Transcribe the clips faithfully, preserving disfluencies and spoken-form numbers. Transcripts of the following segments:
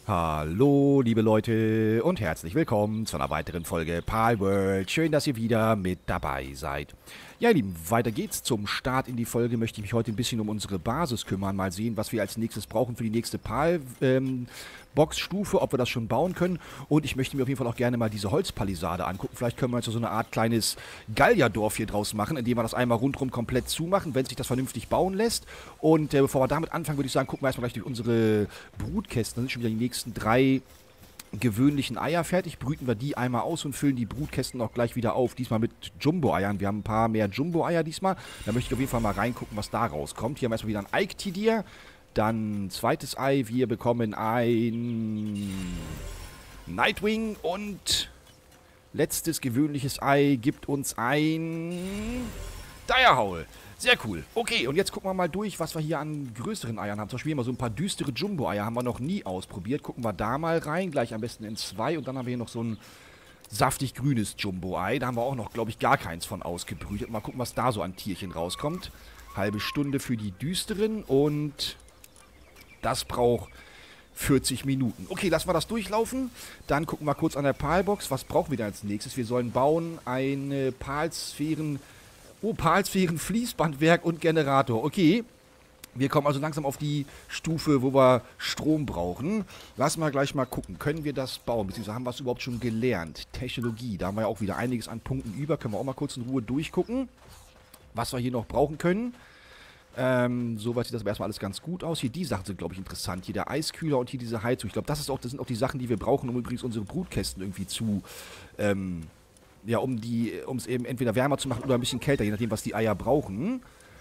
Hallo, liebe Leute und herzlich willkommen zu einer weiteren Folge Palworld. Schön, dass ihr wieder mit dabei seid. Ja, ihr Lieben, weiter geht's. Zum Start in die Folge möchte ich mich heute ein bisschen um unsere Basis kümmern. Mal sehen, was wir als nächstes brauchen für die nächste Pal-Box-Stufe, ob wir das schon bauen können. Und ich möchte mir auf jeden Fall auch gerne mal diese Holzpalisade angucken. Vielleicht können wir jetzt so eine Art kleines Gallierdorf hier draus machen, indem wir das einmal rundherum komplett zumachen, wenn sich das vernünftig bauen lässt. Und äh, bevor wir damit anfangen, würde ich sagen, gucken wir erstmal gleich durch unsere Brutkästen. Das sind schon wieder die nächsten drei gewöhnlichen Eier fertig, brüten wir die einmal aus und füllen die Brutkästen auch gleich wieder auf. Diesmal mit Jumbo-Eiern. Wir haben ein paar mehr Jumbo-Eier diesmal. Da möchte ich auf jeden Fall mal reingucken, was da rauskommt. Hier haben wir erstmal wieder ein Eiktidir. Dann ein zweites Ei. Wir bekommen ein Nightwing. Und letztes gewöhnliches Ei gibt uns ein Direhowl. Sehr cool. Okay, und jetzt gucken wir mal durch, was wir hier an größeren Eiern haben. Zum Beispiel immer so ein paar düstere Jumbo-Eier haben wir noch nie ausprobiert. Gucken wir da mal rein, gleich am besten in zwei. Und dann haben wir hier noch so ein saftig grünes Jumbo-Ei. Da haben wir auch noch, glaube ich, gar keins von ausgebrütet. Mal gucken, was da so an Tierchen rauskommt. Halbe Stunde für die düsteren und das braucht vierzig Minuten. Okay, lassen wir das durchlaufen. Dann gucken wir kurz an der Palbox. Was brauchen wir da als nächstes? Wir sollen bauen eine Palsphären... Oh, Palsphären, Fließbandwerk und Generator. Okay, wir kommen also langsam auf die Stufe, wo wir Strom brauchen. Lassen wir gleich mal gucken. Können wir das bauen? Beziehungsweise haben wir es überhaupt schon gelernt? Technologie, da haben wir ja auch wieder einiges an Punkten über. Können wir auch mal kurz in Ruhe durchgucken, was wir hier noch brauchen können. Ähm, soweit sieht das aber erstmal alles ganz gut aus. Hier die Sachen sind, glaube ich, interessant. Hier der Eiskühler und hier diese Heizung. Ich glaube, das ist auch, das sind auch die Sachen, die wir brauchen, um übrigens unsere Brutkästen irgendwie zu... Ähm, Ja, um die, um es eben entweder wärmer zu machen oder ein bisschen kälter, je nachdem, was die Eier brauchen.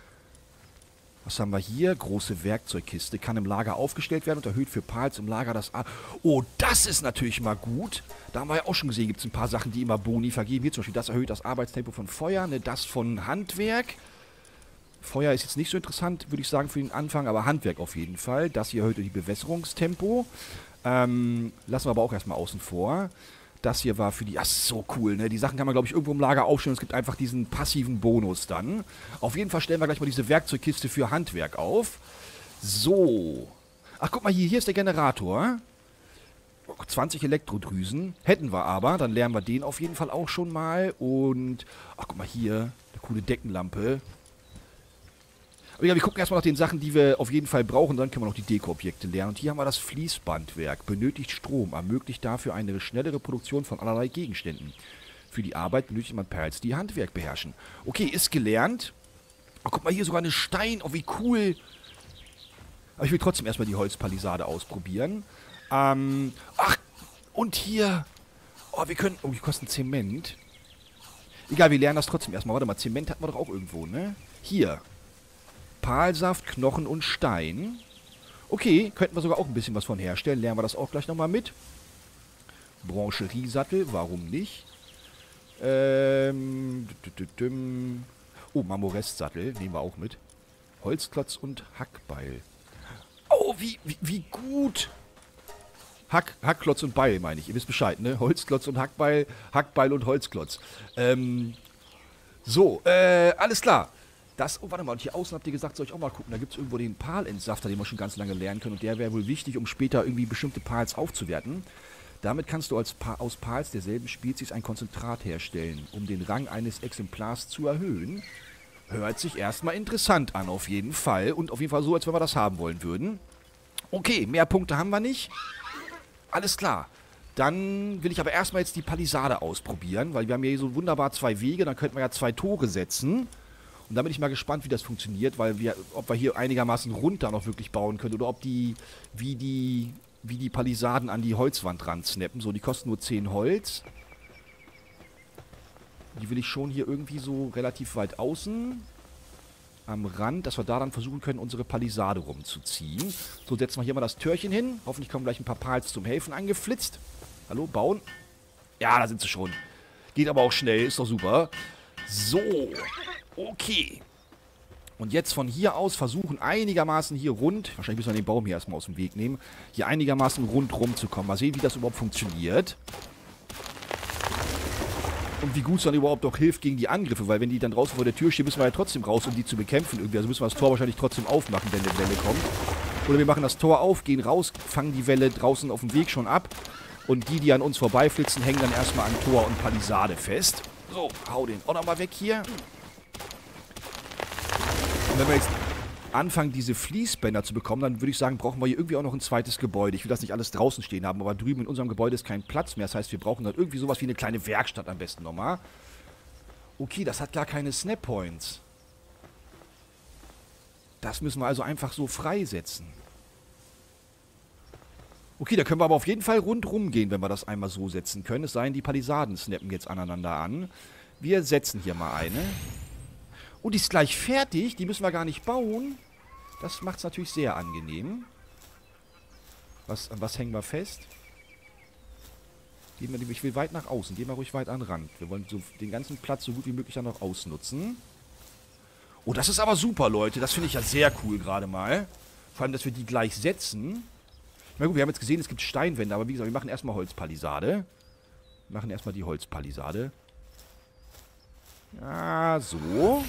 Was haben wir hier? Große Werkzeugkiste. Kann im Lager aufgestellt werden und erhöht für Pals im Lager das... A oh, das ist natürlich mal gut. Da haben wir ja auch schon gesehen, gibt es ein paar Sachen, die immer Boni vergeben. Hier zum Beispiel, das erhöht das Arbeitstempo von Feuer, ne, das von Handwerk. Feuer ist jetzt nicht so interessant, würde ich sagen, für den Anfang, aber Handwerk auf jeden Fall. Das hier erhöht die Bewässerungstempo. Ähm, lassen wir aber auch erstmal außen vor. Das hier war für die... Ach, so cool, ne? Die Sachen kann man, glaube ich, irgendwo im Lager aufstellen. Es gibt einfach diesen passiven Bonus dann. Auf jeden Fall stellen wir gleich mal diese Werkzeugkiste für Handwerk auf. So. Ach, guck mal hier. Hier ist der Generator. zwanzig Elektrodrüsen. Hätten wir aber. Dann lernen wir den auf jeden Fall auch schon mal. Und... Ach, guck mal hier. Eine coole Deckenlampe. Aber ja, wir gucken erstmal nach den Sachen, die wir auf jeden Fall brauchen. Dann können wir noch die Deko-Objekte lernen. Und hier haben wir das Fließbandwerk. Benötigt Strom. Ermöglicht dafür eine schnellere Produktion von allerlei Gegenständen. Für die Arbeit benötigt man Perls, die Handwerk beherrschen. Okay, ist gelernt. Oh, guck mal, hier sogar eine Stein. Oh, wie cool. Aber ich will trotzdem erstmal die Holzpalisade ausprobieren. Ähm, ach, und hier. Oh, wir können... Oh, die kosten Zement. Egal, wir lernen das trotzdem erstmal. Warte mal, Zement hatten wir doch auch irgendwo, ne? Hier. Palsaft, Knochen und Stein. Okay, könnten wir sogar auch ein bisschen was von herstellen. Lernen wir das auch gleich nochmal mit. Brancheriesattel, warum nicht? Ähm... Oh, Marmorestsattel, nehmen wir auch mit. Holzklotz und Hackbeil. Oh, wie, wie, wie gut! Hack, Hackklotz und Beil, meine ich. Ihr wisst Bescheid, ne? Holzklotz und Hackbeil, Hackbeil und Holzklotz. Ähm... So, äh, alles klar. Das, oh, warte mal, und hier außen habt ihr gesagt, soll ich auch mal gucken. Da gibt es irgendwo den Palentsafter, den wir schon ganz lange lernen können. Und der wäre wohl wichtig, um später irgendwie bestimmte Pals aufzuwerten. Damit kannst du als pa aus Pals derselben Spezies ein Konzentrat herstellen, um den Rang eines Exemplars zu erhöhen. Hört sich erstmal interessant an, auf jeden Fall. Und auf jeden Fall so, als wenn wir das haben wollen würden. Okay, mehr Punkte haben wir nicht. Alles klar. Dann will ich aber erstmal jetzt die Palisade ausprobieren, weil wir haben hier so wunderbar zwei Wege. Dann könnten wir ja zwei Tore setzen. Und da bin ich mal gespannt, wie das funktioniert, weil wir, ob wir hier einigermaßen runter noch wirklich bauen können oder ob die, wie die, wie die Palisaden an die Holzwand ran snappen. So, die kosten nur zehn Holz. Die will ich schon hier irgendwie so relativ weit außen am Rand, dass wir da dann versuchen können, unsere Palisade rumzuziehen. So, setzen wir hier mal das Türchen hin. Hoffentlich kommen gleich ein paar Pals zum Helfen angeflitzt. Hallo, bauen. Ja, da sind sie schon. Geht aber auch schnell, ist doch super. So. Okay. Und jetzt von hier aus versuchen einigermaßen hier rund, wahrscheinlich müssen wir den Baum hier erstmal aus dem Weg nehmen, hier einigermaßen rundrum zu kommen. Mal sehen, wie das überhaupt funktioniert. Und wie gut es dann überhaupt auch hilft gegen die Angriffe, weil wenn die dann draußen vor der Tür stehen, müssen wir ja trotzdem raus, um die zu bekämpfen irgendwie. Also müssen wir das Tor wahrscheinlich trotzdem aufmachen, wenn eine Welle kommt. Oder wir machen das Tor auf, gehen raus, fangen die Welle draußen auf dem Weg schon ab. Und die, die an uns vorbeiflitzen, hängen dann erstmal an Tor und Palisade fest. So, hau den auch nochmal weg hier. Und wenn wir jetzt anfangen, diese Fließbänder zu bekommen, dann würde ich sagen, brauchen wir hier irgendwie auch noch ein zweites Gebäude. Ich will das nicht alles draußen stehen haben, aber drüben in unserem Gebäude ist kein Platz mehr. Das heißt, wir brauchen dann irgendwie sowas wie eine kleine Werkstatt am besten nochmal. Okay, das hat gar keine Snap-Points. Das müssen wir also einfach so freisetzen. Okay, da können wir aber auf jeden Fall rundrum gehen, wenn wir das einmal so setzen können. Es sei denn, die Palisaden snappen jetzt aneinander an. Wir setzen hier mal eine. Oh, die ist gleich fertig. Die müssen wir gar nicht bauen. Das macht es natürlich sehr angenehm. Was, an was hängen wir fest? Gehen wir, ich will weit nach außen. Gehen wir ruhig weit an den Rand. Wir wollen so den ganzen Platz so gut wie möglich dann noch ausnutzen. Oh, das ist aber super, Leute. Das finde ich ja sehr cool gerade mal. Vor allem, dass wir die gleich setzen. Na gut, wir haben jetzt gesehen, es gibt Steinwände, aber wie gesagt, wir machen erstmal Holzpalisade. Wir machen erstmal die Holzpalisade. Ja, so.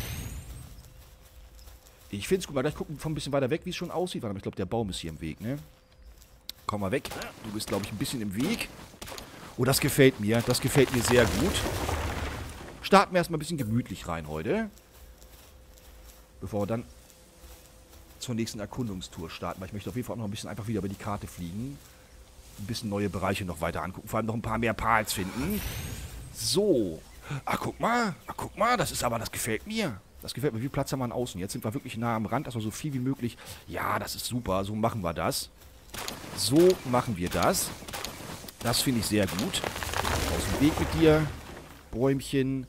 Ich finde es gut. Mal gleich gucken von ein bisschen weiter weg, wie es schon aussieht. Warte mal, ich glaube, der Baum ist hier im Weg, ne? Komm mal weg. Du bist, glaube ich, ein bisschen im Weg. Oh, das gefällt mir. Das gefällt mir sehr gut. Starten wir erstmal ein bisschen gemütlich rein heute. Bevor wir dann zur nächsten Erkundungstour starten. Weil ich möchte auf jeden Fall auch noch ein bisschen einfach wieder über die Karte fliegen. Ein bisschen neue Bereiche noch weiter angucken. Vor allem noch ein paar mehr Pals finden. So. Ach, guck mal. Ach, guck mal. Das ist aber, das gefällt mir. Das gefällt mir. Wie viel Platz haben wir an außen? Jetzt sind wir wirklich nah am Rand. Also so viel wie möglich. Ja, das ist super. So machen wir das. So machen wir das. Das finde ich sehr gut. Aus dem Weg mit dir. Bäumchen.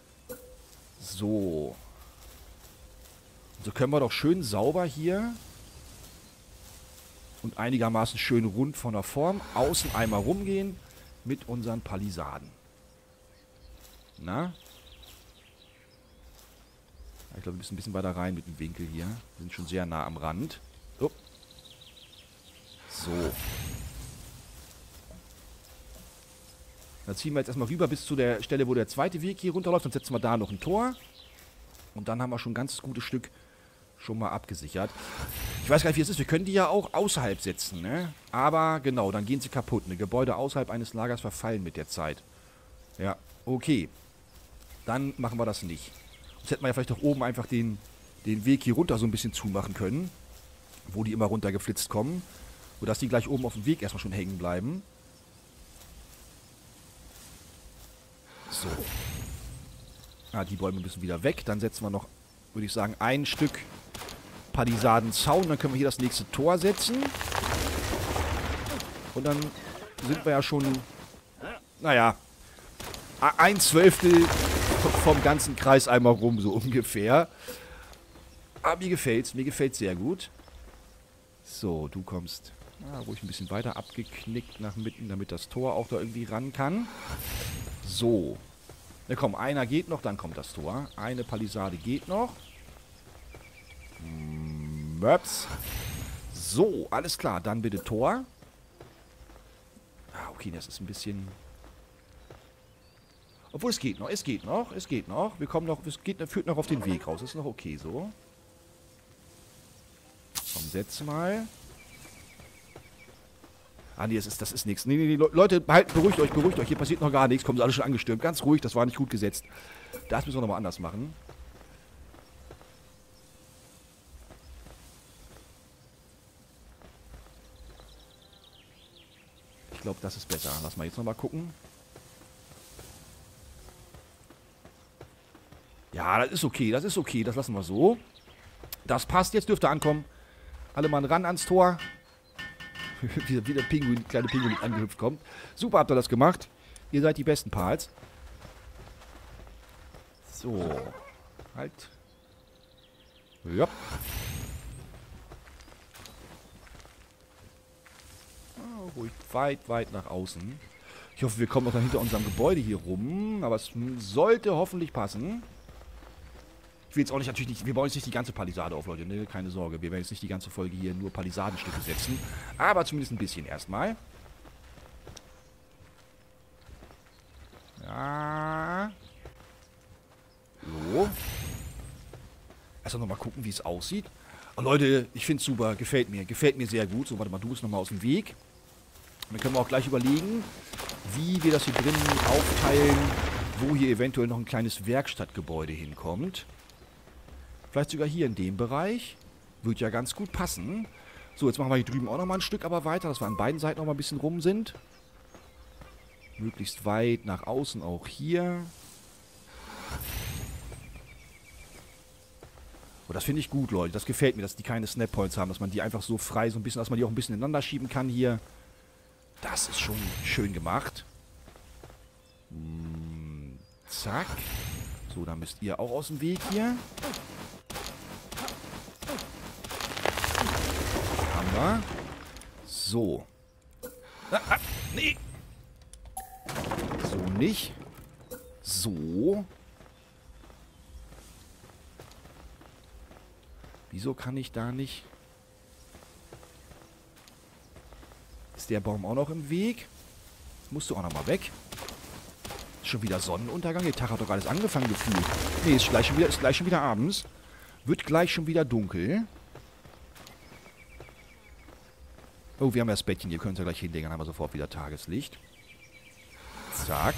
So. So können wir doch schön sauber hier und einigermaßen schön rund von der Form außen einmal rumgehen mit unseren Palisaden. Na? Ich glaube, wir müssen ein bisschen weiter rein mit dem Winkel hier. Wir sind schon sehr nah am Rand. Oh. So. Dann ziehen wir jetzt erstmal rüber bis zu der Stelle, wo der zweite Weg hier runterläuft. Dann setzen wir da noch ein Tor. Und dann haben wir schon ein ganz gutes Stück schon mal abgesichert. Ich weiß gar nicht, wie es ist. Wir können die ja auch außerhalb setzen, ne? Aber genau, dann gehen sie kaputt. Ne? Gebäude außerhalb eines Lagers verfallen mit der Zeit. Ja, okay. Dann machen wir das nicht. Jetzt hätten wir ja vielleicht auch oben einfach den, den Weg hier runter so ein bisschen zumachen können. Wo die immer runtergeflitzt kommen. Sodass die gleich oben auf dem Weg erstmal schon hängen bleiben. So. Ah, die Bäume müssen wieder weg. Dann setzen wir noch, würde ich sagen, ein Stück Palisadenzaun. Dann können wir hier das nächste Tor setzen. Und dann sind wir ja schon, naja, ein Zwölftel vom ganzen Kreis einmal rum, so ungefähr. Aber mir gefällt's. Mir gefällt's sehr gut. So, du kommst ah, ruhig ein bisschen weiter abgeknickt nach mitten, damit das Tor auch da irgendwie ran kann. So. Na komm, einer geht noch, dann kommt das Tor. Eine Palisade geht noch. Möps. So, alles klar. Dann bitte Tor. Ah, okay, das ist ein bisschen... Obwohl, es geht noch, es geht noch, es geht noch. Wir kommen noch, es geht, führt noch auf den Weg raus. Das ist noch okay so. Komm, setz mal. Ah, nee, das ist, das ist nichts. Nee, nee, nee, Leute, halt, beruhigt euch, beruhigt euch. Hier passiert noch gar nichts. Kommen sie alle schon angestürmt. Ganz ruhig, das war nicht gut gesetzt. Das müssen wir nochmal anders machen. Ich glaube, das ist besser. Lass mal jetzt nochmal gucken. Ja, das ist okay, das ist okay. Das lassen wir so. Das passt, jetzt dürfte ankommen. Alle mal ran ans Tor. wie, wie der Pinguin, kleine Pinguin angehüpft kommt. Super habt ihr das gemacht. Ihr seid die besten Pals. So. Halt. Ja. Oh, ruhig weit, weit nach außen. Ich hoffe, wir kommen noch dann hinter unserem Gebäude hier rum. Aber es sollte hoffentlich passen. Ich will jetzt auch nicht, natürlich nicht, wir bauen jetzt nicht die ganze Palisade auf, Leute, ne? Keine Sorge. Wir werden jetzt nicht die ganze Folge hier nur Palisadenstücke setzen. Aber zumindest ein bisschen erstmal. Ja. So. Erst nochmal gucken, wie es aussieht. Oh, Leute, ich finde es super. Gefällt mir. Gefällt mir sehr gut. So, warte mal, du bist nochmal aus dem Weg. Und dann können wir auch gleich überlegen, wie wir das hier drinnen aufteilen, wo hier eventuell noch ein kleines Werkstattgebäude hinkommt. Vielleicht sogar hier in dem Bereich. Wird ja ganz gut passen. So, jetzt machen wir hier drüben auch nochmal ein Stück aber weiter, dass wir an beiden Seiten nochmal ein bisschen rum sind. Möglichst weit nach außen auch hier. Oh, das finde ich gut, Leute. Das gefällt mir, dass die keine Snap-Points haben, dass man die einfach so frei, so ein bisschen, dass man die auch ein bisschen ineinander schieben kann hier. Das ist schon schön gemacht. Hm, zack. So, dann müsst ihr auch aus dem Weg hier. Haben wir. So. Ah, ah, nee. So nicht. So. Wieso kann ich da nicht... Ist der Baum auch noch im Weg? Musst du auch noch mal weg. Ist schon wieder Sonnenuntergang? Der Tag hat doch alles angefangen gefühlt. Nee, ist gleich schon wieder, ist gleich schon wieder abends. Wird gleich schon wieder dunkel. Oh, wir haben ja das Bettchen. Hier können wir gleich hinlegen. Dann haben wir sofort wieder Tageslicht. Zack.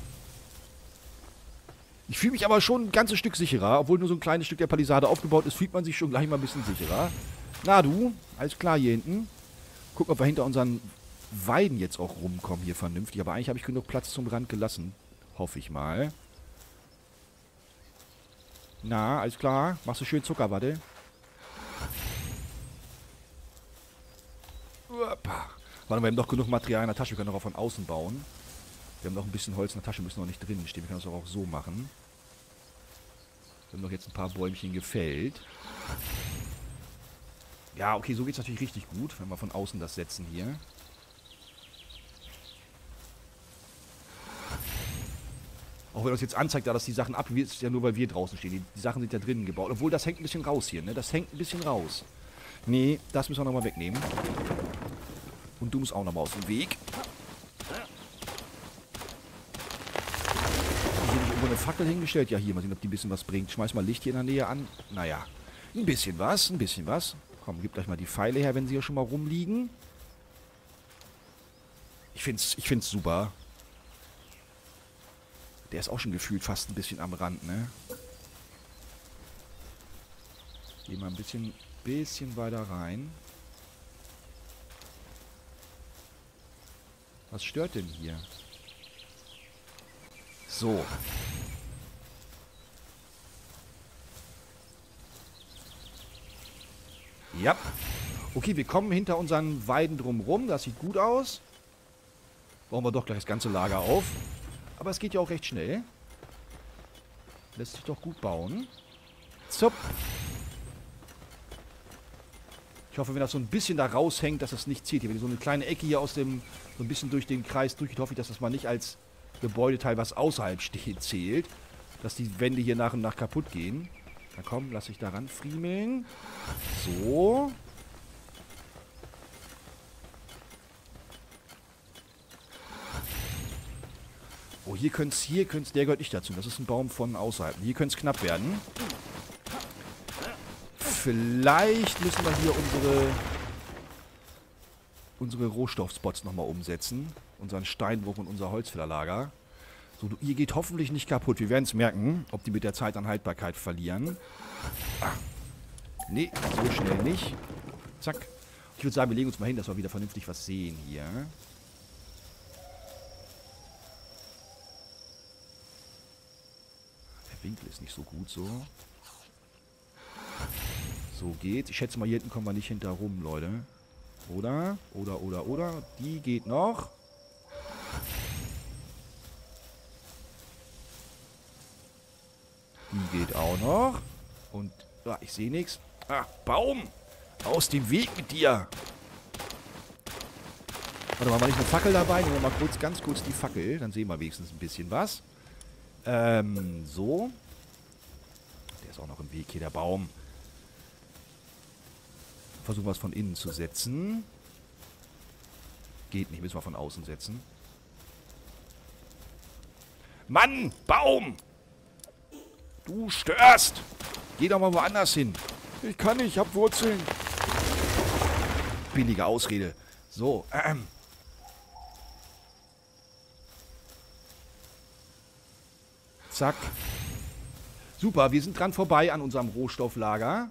Ich fühle mich aber schon ein ganzes Stück sicherer. Obwohl nur so ein kleines Stück der Palisade aufgebaut ist, fühlt man sich schon gleich mal ein bisschen sicherer. Na du, alles klar hier hinten. Gucken, ob wir hinter unseren Weiden jetzt auch rumkommen hier vernünftig. Aber eigentlich habe ich genug Platz zum Rand gelassen. Hoffe ich mal. Na, alles klar. Machst du schön Zuckerwatte? Uapa. Warte mal, wir haben doch genug Material in der Tasche. Wir können doch auch von außen bauen. Wir haben noch ein bisschen Holz in der Tasche, müssen noch nicht drin stehen. Wir können das auch so machen. Wir haben doch jetzt ein paar Bäumchen gefällt. Ja, okay, so geht es natürlich richtig gut, wenn wir von außen das setzen hier. Auch wenn uns jetzt anzeigt, da dass die Sachen ab, ist ja nur, weil wir draußen stehen. Die, die Sachen sind ja drinnen gebaut. Obwohl, das hängt ein bisschen raus hier, ne? Das hängt ein bisschen raus. Nee, das müssen wir nochmal wegnehmen. Und du musst auch nochmal aus dem Weg. Irgendwo eine Fackel hingestellt. Ja, hier, mal sehen, ob die ein bisschen was bringt. Schmeiß mal Licht hier in der Nähe an. Naja, ein bisschen was, ein bisschen was. Komm, gib gleich mal die Pfeile her, wenn sie hier schon mal rumliegen. Ich find's, ich find's super. Der ist auch schon gefühlt fast ein bisschen am Rand, ne? Geh mal ein bisschen, bisschen weiter rein. Was stört denn hier? So. Ja. Okay, wir kommen hinter unseren Weiden drumrum. Das sieht gut aus. Bauen wir doch gleich das ganze Lager auf. Aber es geht ja auch recht schnell. Lässt sich doch gut bauen. Zup. Ich hoffe, wenn das so ein bisschen da raushängt, dass es nicht zieht. Hier, wenn so eine kleine Ecke hier aus dem, so ein bisschen durch den Kreis durchgeht, hoffe ich, dass das mal nicht als Gebäudeteil, was außerhalb steht, zählt. Dass die Wände hier nach und nach kaputt gehen. Na komm, lass ich daran friemeln. So. Oh, hier könnte es, hier könnte es, der gehört nicht dazu. Das ist ein Baum von außerhalb. Hier könnte es knapp werden. Vielleicht müssen wir hier unsere, unsere Rohstoffspots nochmal umsetzen. Unseren Steinbruch und unser Holzfällerlager. So, du, ihr geht hoffentlich nicht kaputt. Wir werden es merken, ob die mit der Zeit an Haltbarkeit verlieren. Ah. Nee, so schnell nicht. Zack. Ich würde sagen, wir legen uns mal hin, dass wir wieder vernünftig was sehen hier. Der Winkel ist nicht so gut so. So geht's. Ich schätze mal, hier hinten kommen wir nicht hinter rum, Leute. Oder? Oder, oder, oder. Die geht noch. Die geht auch noch. Und, ah, ich sehe nichts. Ah, Baum! Aus dem Weg mit dir! Warte mal, war nicht eine Fackel dabei? Nehmen wir mal kurz, ganz kurz die Fackel. Dann sehen wir wenigstens ein bisschen was. Ähm, so. Der ist auch noch im Weg hier, der Baum. Versuchen wir es von innen zu setzen. Geht nicht, müssen wir von außen setzen. Mann, Baum! Du störst! Geh doch mal woanders hin. Ich kann nicht, ich hab Wurzeln. Billige Ausrede. So, ähm. Zack. Super, wir sind dran vorbei an unserem Rohstofflager.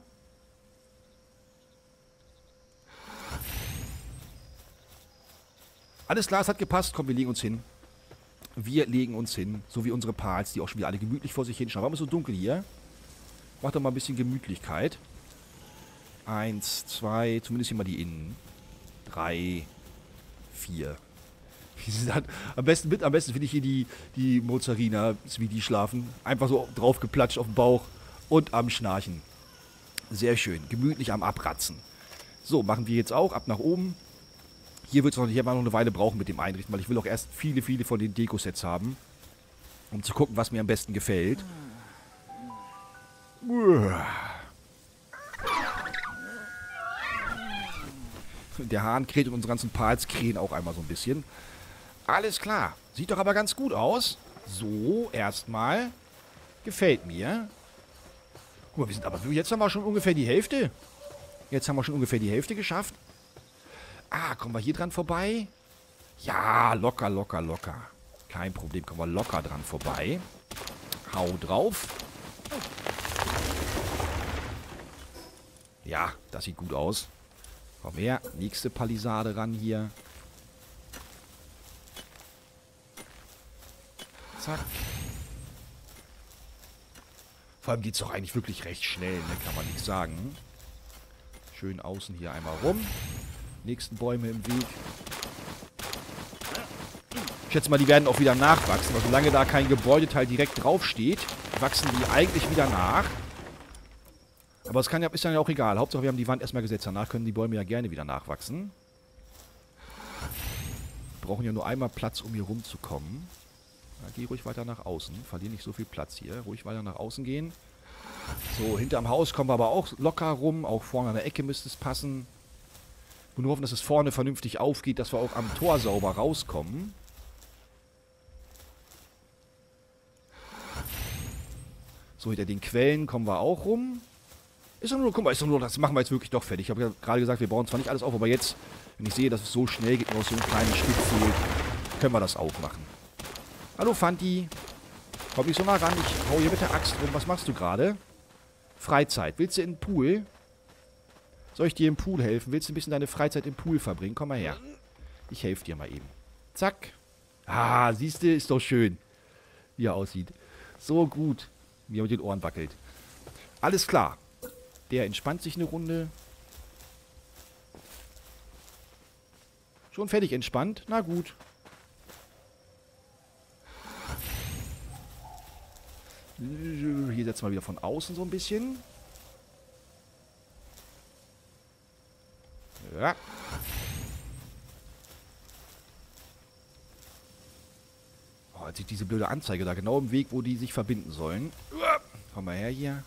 Alles klar, es hat gepasst. Komm, wir legen uns hin. Wir legen uns hin. So wie unsere Pals, die auch schon wieder alle gemütlich vor sich hinschauen. Warum ist es so dunkel hier? Mach doch mal ein bisschen Gemütlichkeit. Eins, zwei, zumindest hier mal die Innen. Drei, vier. Am besten, mit, am besten finde ich hier die, die Mozarina, wie die schlafen. Einfach so draufgeplatscht auf den Bauch und am Schnarchen. Sehr schön. Gemütlich am Abratzen. So, machen wir jetzt auch. Ab nach oben. Hier wird es noch, hier noch eine Weile brauchen mit dem Einrichten, weil ich will auch erst viele, viele von den Deko-Sets haben. Um zu gucken, was mir am besten gefällt. Der Hahn kräht und unsere ganzen Pals krähen auch einmal so ein bisschen. Alles klar. Sieht doch aber ganz gut aus. So, erstmal. Gefällt mir. Guck mal, wir sind aber... Jetzt haben wir schon ungefähr die Hälfte. Jetzt haben wir schon ungefähr die Hälfte geschafft. Ah, kommen wir hier dran vorbei? Ja, locker, locker, locker. Kein Problem, kommen wir locker dran vorbei. Hau drauf. Ja, das sieht gut aus. Komm her, nächste Palisade ran hier. Zack. Vor allem geht es doch eigentlich wirklich recht schnell, ne? Kann man nichts sagen. Schön außen hier einmal rum. Nächsten Bäume im Weg. Ich schätze mal, die werden auch wieder nachwachsen. Aber solange da kein Gebäudeteil direkt draufsteht, wachsen die eigentlich wieder nach. Aber es kann ja, ist dann ja auch egal. Hauptsache, wir haben die Wand erstmal gesetzt. Danach können die Bäume ja gerne wieder nachwachsen. Wir brauchen ja nur einmal Platz, um hier rumzukommen. Ja, geh ruhig weiter nach außen. Verlier nicht so viel Platz hier. Ruhig weiter nach außen gehen. So, hinterm Haus kommen wir aber auch locker rum. Auch vorne an der Ecke müsste es passen. Und nur hoffen, dass es vorne vernünftig aufgeht, dass wir auch am Tor sauber rauskommen. So, hinter den Quellen kommen wir auch rum. Ist doch nur, guck mal, ist doch nur, das machen wir jetzt wirklich doch fertig. Ich habe ja gerade gesagt, wir bauen zwar nicht alles auf, aber jetzt, wenn ich sehe, dass es so schnell geht, nur aus so einem kleinen Stück fehlt, können wir das auch machen. Hallo, Fanti. Komm nicht so nah ran, ich hau hier mit der Axt rum. Was machst du gerade? Freizeit. Willst du in den Pool? Soll ich dir im Pool helfen? Willst du ein bisschen deine Freizeit im Pool verbringen? Komm mal her. Ich helfe dir mal eben. Zack. Ah, siehst du, ist doch schön, wie er aussieht. So gut, wie er mit den Ohren wackelt. Alles klar. Der entspannt sich eine Runde. Schon fertig entspannt? Na gut. Hier setzen wir wieder von außen so ein bisschen. Ja. Oh, jetzt sieht diese blöde Anzeige da genau im Weg, wo die sich verbinden sollen. Komm mal her hier.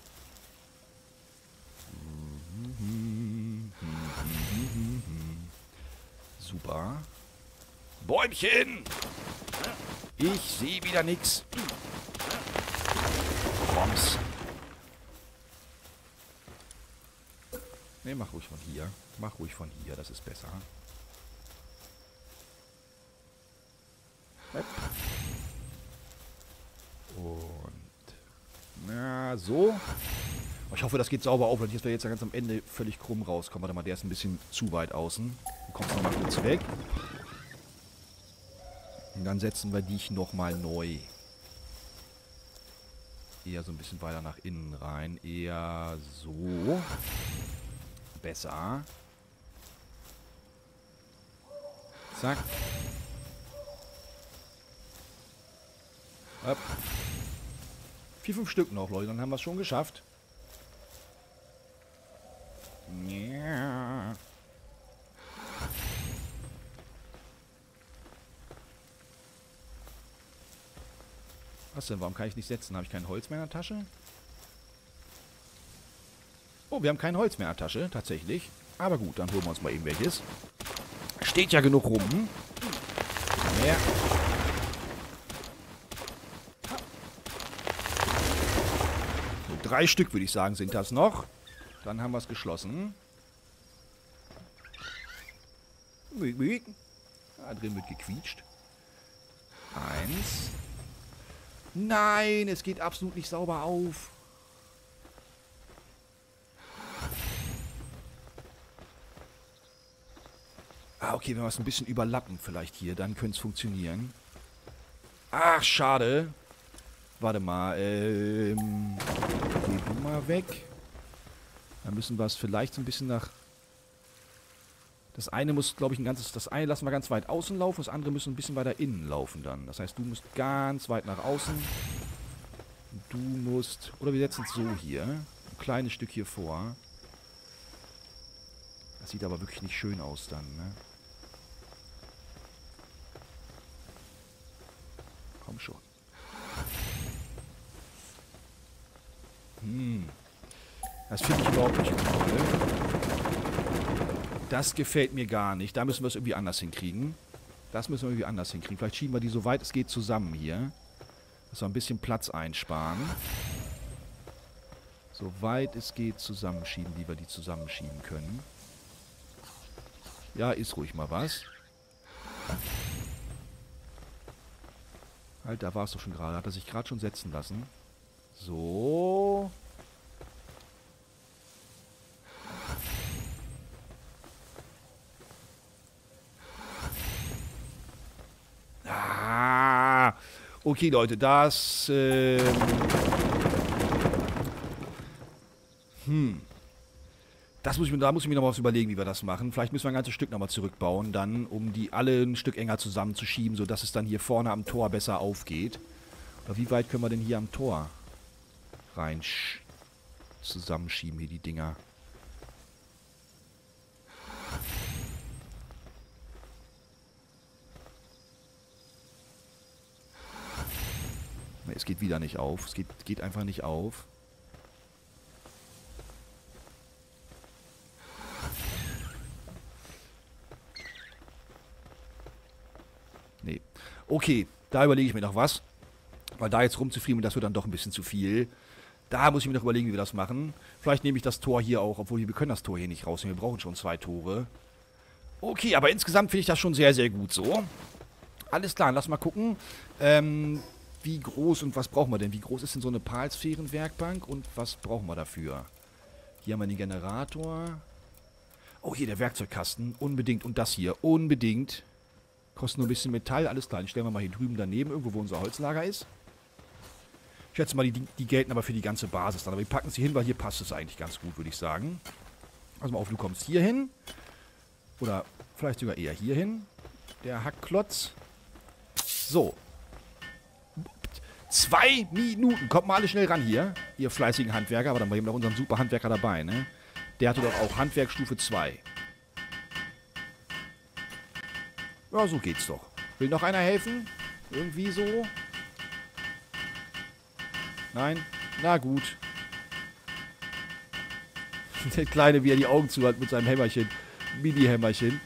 Super. Bäumchen! Ich sehe wieder nix. Bombs. Ne, mach ruhig von hier. Mach ruhig von hier, das ist besser. Und... Na, so. Ich hoffe, das geht sauber auf, weil ich jetzt ganz am Ende völlig krumm rauskomme. Warte mal, der ist ein bisschen zu weit außen. Du kommst nochmal kurz weg. Und dann setzen wir dich nochmal neu. Eher so ein bisschen weiter nach innen rein. Eher so. Besser. Zack. Up. Vier, fünf Stück noch, Leute. Dann haben wir es schon geschafft. Ja. Was denn? Warum kann ich nicht setzen? Habe ich kein Holz mehr in der Tasche? Oh, wir haben kein Holz mehr in der Tasche, tatsächlich. Aber gut, dann holen wir uns mal eben welches. Steht ja genug rum. Mehr. So, drei Stück, würde ich sagen, sind das noch. Dann haben wir es geschlossen. Da drin wird gequietscht. Eins. Nein, es geht absolut nicht sauber auf. Ah, okay, wenn wir es ein bisschen überlappen vielleicht hier, dann könnte es funktionieren. Ach, schade. Warte mal, ähm... geh du mal weg. Dann müssen wir es vielleicht so ein bisschen nach... Das eine muss, glaube ich, ein ganzes... Das eine lassen wir ganz weit außen laufen, das andere müssen ein bisschen weiter innen laufen dann. Das heißt, du musst ganz weit nach außen. Und du musst... Oder wir setzen es so hier. Ein kleines Stück hier vor. Das sieht aber wirklich nicht schön aus dann, ne? Komm schon. Hm. Das finde ich überhaupt nicht toll. Das gefällt mir gar nicht. Da müssen wir es irgendwie anders hinkriegen. Das müssen wir irgendwie anders hinkriegen. Vielleicht schieben wir die so weit es geht zusammen hier. Dass wir ein bisschen Platz einsparen. So weit es geht zusammenschieben, wie wir die zusammenschieben können. Ja, ist ruhig mal was. Halt, da war es doch schon gerade. Hat er sich gerade schon setzen lassen. So. Ah. Okay, Leute, das... Ähm hm. Das muss ich mir, da muss ich mir noch was überlegen, wie wir das machen. Vielleicht müssen wir ein ganzes Stück nochmal zurückbauen, dann, um die alle ein Stück enger zusammenzuschieben, sodass es dann hier vorne am Tor besser aufgeht. Aber wie weit können wir denn hier am Tor rein zusammenschieben, hier die Dinger? Ne, es geht wieder nicht auf. Es geht, geht einfach nicht auf. Nee. Okay, da überlege ich mir noch was. Weil da jetzt rumzufriemeln, das wird dann doch ein bisschen zu viel. Da muss ich mir noch überlegen, wie wir das machen. Vielleicht nehme ich das Tor hier auch, obwohl wir können das Tor hier nicht rausnehmen. Wir brauchen schon zwei Tore. Okay, aber insgesamt finde ich das schon sehr, sehr gut so. Alles klar, lass mal gucken. Ähm, wie groß und was brauchen wir denn? Wie groß ist denn so eine Palsphärenwerkbank und was brauchen wir dafür? Hier haben wir den Generator. Oh, hier der Werkzeugkasten. Unbedingt. Und das hier. Unbedingt. Kostet nur ein bisschen Metall. Alles klar, den stellen wir mal hier drüben daneben, irgendwo wo unser Holzlager ist. Ich schätze mal, die, die gelten aber für die ganze Basis dann. Aber wir packen sie hin, weil hier passt es eigentlich ganz gut, würde ich sagen. Also mal auf, du kommst hier hin. Oder vielleicht sogar eher hier hin. Der Hackklotz. So. Zwei Minuten. Kommt mal alle schnell ran hier. Ihr fleißigen Handwerker. Aber dann haben wir noch unseren super Handwerker dabei, ne? Der hatte doch auch Handwerkstufe zwei. Ja, so geht's doch. Will noch einer helfen? Irgendwie so? Nein? Na gut. Der Kleine, wie er die Augen zu hat mit seinem Hämmerchen. Mini-Hämmerchen.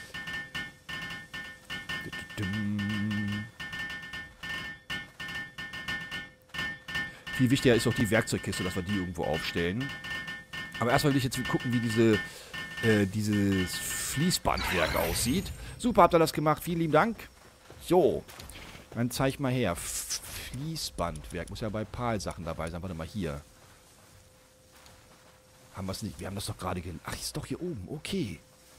Viel wichtiger ist auch die Werkzeugkiste, dass wir die irgendwo aufstellen. Aber erstmal will ich jetzt gucken, wie diese, äh, dieses Fließbandwerk aussieht. Super, habt ihr das gemacht. Vielen lieben Dank. So. Dann zeig mal her. Fließbandwerk. Muss ja bei Pal-Sachen dabei sein. Warte mal, hier. Haben wir es nicht? Wir haben das doch gerade... Ach, ist doch hier oben. Okay.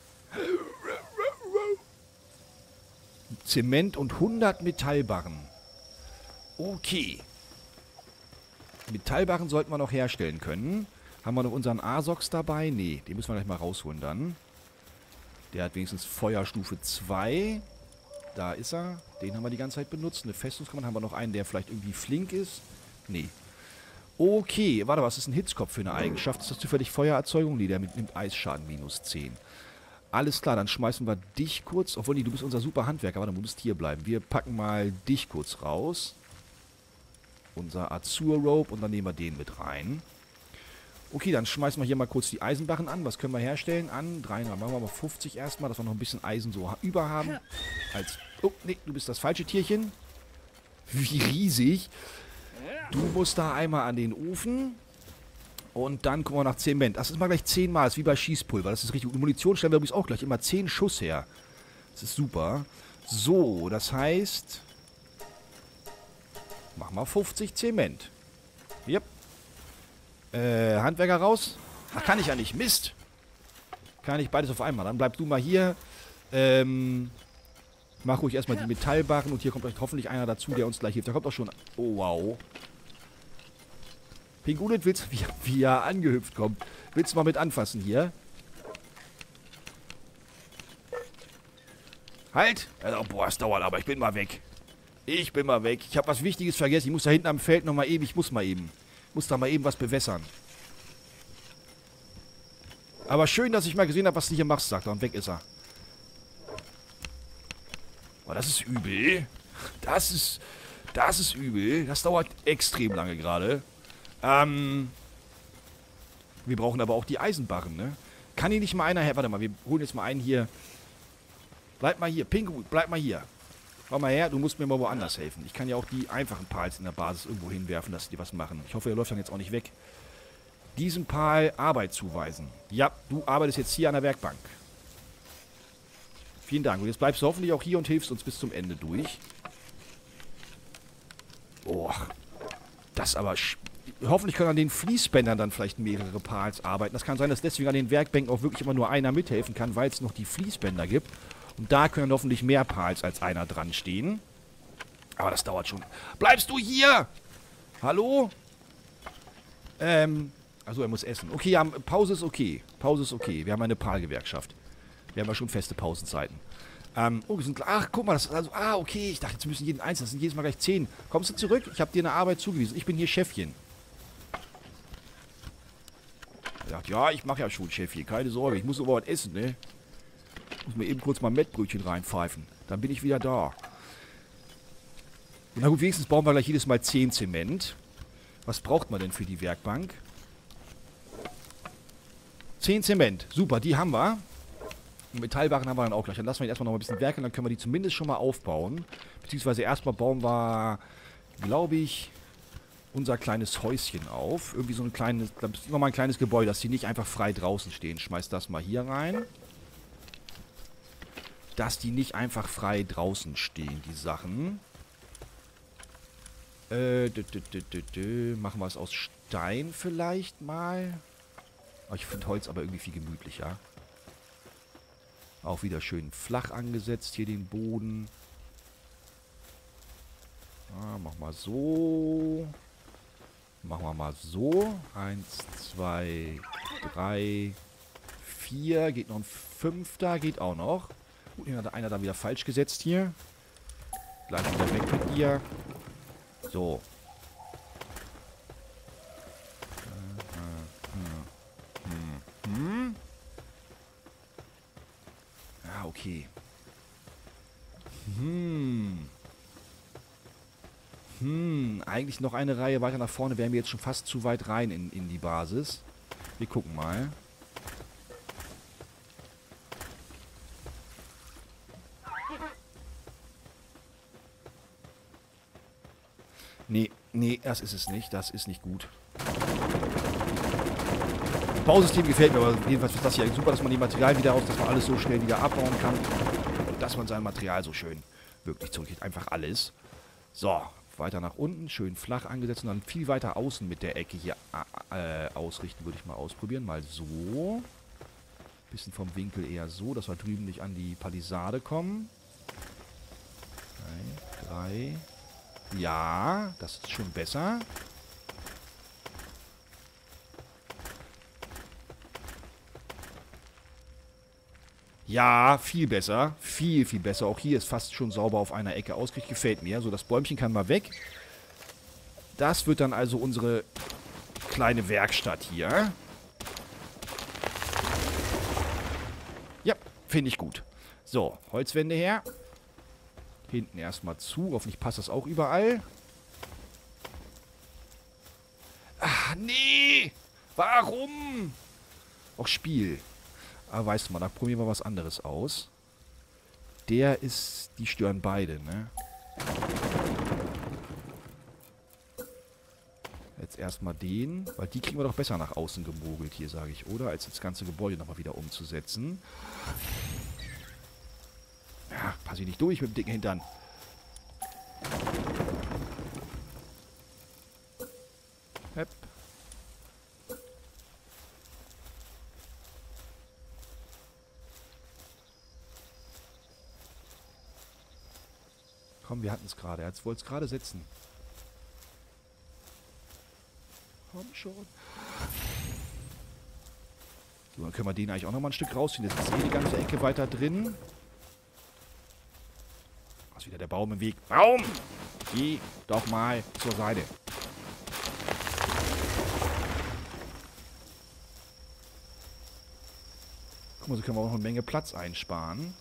Zement und hundert Metallbarren. Okay. Metallbarren sollten wir noch herstellen können. Haben wir noch unseren Asox dabei? Nee, den müssen wir gleich mal rausholen dann. Der hat wenigstens Feuerstufe zwei. Da ist er. Den haben wir die ganze Zeit benutzt. Eine Festungskammer. Haben wir noch einen, der vielleicht irgendwie flink ist? Nee. Okay, warte, was ist ein Hitzkopf für eine Eigenschaft? Ist das zufällig Feuererzeugung? Nee, der nimmt Eisschaden minus zehn. Alles klar, dann schmeißen wir dich kurz. Obwohl, nee, du bist unser super Handwerker. Warte, du musst hier bleiben. Wir packen mal dich kurz raus. Unser Azur-Rope und dann nehmen wir den mit rein. Okay, dann schmeißen wir hier mal kurz die Eisenbarren an. Was können wir herstellen? An drei, machen wir mal fünfzig erstmal, dass wir noch ein bisschen Eisen so über haben. Als, oh, nee, du bist das falsche Tierchen. Wie riesig. Du musst da einmal an den Ofen. Und dann gucken wir nach Zement. Das ist mal gleich zehn Mal. Das ist wie bei Schießpulver. Das ist richtig gut. Und Munition stellen wir übrigens auch gleich immer zehn Schuss her. Das ist super. So, das heißt... Machen wir fünfzig Zement. Yep. Äh, Handwerker raus. Ach, kann ich ja nicht. Mist. Kann ich beides auf einmal. Dann bleib du mal hier. Ähm... Mach ruhig erstmal die Metallbarren. Und hier kommt euch hoffentlich einer dazu, der uns gleich hilft. Da kommt auch schon... Oh, wow. Pingulit, willst du, wie, wie er angehüpft kommt. Willst du mal mit anfassen hier? Halt! Also, boah, es dauert aber. Ich bin mal weg. Ich bin mal weg. Ich habe was Wichtiges vergessen. Ich muss da hinten am Feld noch mal eben. Ich muss mal eben. Ich muss da mal eben was bewässern. Aber schön, dass ich mal gesehen habe, was du hier machst, sagt er. Und weg ist er. Oh, das ist übel. Das ist... Das ist übel. Das dauert extrem lange gerade. Ähm... Wir brauchen aber auch die Eisenbarren, ne? Kann hier nicht mal einer her... Warte mal, wir holen jetzt mal einen hier... Bleib mal hier. Pinguin, bleib mal hier. Komm mal her, du musst mir mal woanders helfen. Ich kann ja auch die einfachen Pals in der Basis irgendwo hinwerfen, dass die was machen. Ich hoffe, er läuft dann jetzt auch nicht weg. Diesem Pal Arbeit zuweisen. Ja, du arbeitest jetzt hier an der Werkbank. Vielen Dank. Und jetzt bleibst du hoffentlich auch hier und hilfst uns bis zum Ende durch. Boah. Das aber... Hoffentlich können an den Fließbändern dann vielleicht mehrere Pals arbeiten. Das kann sein, dass deswegen an den Werkbänken auch wirklich immer nur einer mithelfen kann, weil es noch die Fließbänder gibt. Und da können hoffentlich mehr Pals als einer dran stehen. Aber das dauert schon. Bleibst du hier? Hallo? Ähm, also er muss essen. Okay, ja, Pause ist okay. Pause ist okay. Wir haben eine Pal-Gewerkschaft. Wir haben ja schon feste Pausenzeiten. Ähm, oh, wir sind... Ach, guck mal, das ist also... Ah, okay. Ich dachte, jetzt müssen jeden Einzelnen. Das sind jedes Mal gleich zehn. Kommst du zurück? Ich habe dir eine Arbeit zugewiesen. Ich bin hier Chefchen. Er sagt, ja, ich mache ja schon Chefchen. Keine Sorge. Ich muss aber was essen, ne? Ich muss mir eben kurz mal ein Mettbrötchen reinpfeifen. Dann bin ich wieder da. Na gut, wenigstens bauen wir gleich jedes Mal zehn Zement. Was braucht man denn für die Werkbank? zehn Zement. Super, die haben wir. Und Metallbarren haben wir dann auch gleich. Dann lassen wir erstmal noch mal ein bisschen werkeln, dann können wir die zumindest schon mal aufbauen. Beziehungsweise erstmal bauen wir, glaube ich, unser kleines Häuschen auf. Irgendwie so ein kleines, nochmal ein kleines Gebäude, dass die nicht einfach frei draußen stehen. Schmeiß das mal hier rein. Dass die nicht einfach frei draußen stehen, die Sachen. Äh, dü, dü, dü, dü, dü. Machen wir es aus Stein vielleicht mal. Oh, ich finde Holz aber irgendwie viel gemütlicher. Auch wieder schön flach angesetzt hier den Boden. Ah, mach mal so. Machen wir mal so. Eins, zwei, drei, vier. Geht noch ein fünfter. Geht auch noch. Gut, den hat einer da wieder falsch gesetzt hier. Gleich wieder weg mit dir. So. Hm. Ja, okay. Hm. Hm. Eigentlich noch eine Reihe weiter nach vorne. Wären wir jetzt schon fast zu weit rein in, in die Basis. Wir gucken mal. Nee, nee, das ist es nicht. Das ist nicht gut. Das Bausystem gefällt mir, aber jedenfalls ist das hier super, dass man die Materialien wieder aus, dass man alles so schnell wieder abbauen kann. Und dass man sein Material so schön wirklich zurückgeht. Einfach alles. So, weiter nach unten, schön flach angesetzt und dann viel weiter außen mit der Ecke hier äh, ausrichten, würde ich mal ausprobieren. Mal so. Bisschen vom Winkel eher so, dass wir drüben nicht an die Palisade kommen. Drei, drei. Ja, das ist schon besser. Ja, viel besser. Viel, viel besser. Auch hier ist fast schon sauber auf einer Ecke ausgerichtet. Gefällt mir. So, das Bäumchen kann mal weg. Das wird dann also unsere kleine Werkstatt hier. Ja, finde ich gut. So, Holzwände her. Hinten erstmal zu. Hoffentlich passt das auch überall. Ach, nee! Warum? Auch Spiel. Aber weißt du mal, da probieren wir was anderes aus. Der ist... Die stören beide, ne? Jetzt erstmal den, weil die kriegen wir doch besser nach außen gemogelt hier, sage ich, oder? Als das ganze Gebäude nochmal wieder umzusetzen. Ja, passe ich nicht durch mit dem dicken Hintern. Hepp. Komm, wir hatten es gerade. Jetzt wollte es gerade setzen. Komm schon. So, dann können wir den eigentlich auch nochmal ein Stück rausziehen. Jetzt ist eh die ganze Ecke weiter drin. Da ist wieder der Baum im Weg. Baum! Geh doch mal zur Seite. Guck mal, so können wir auch noch eine Menge Platz einsparen.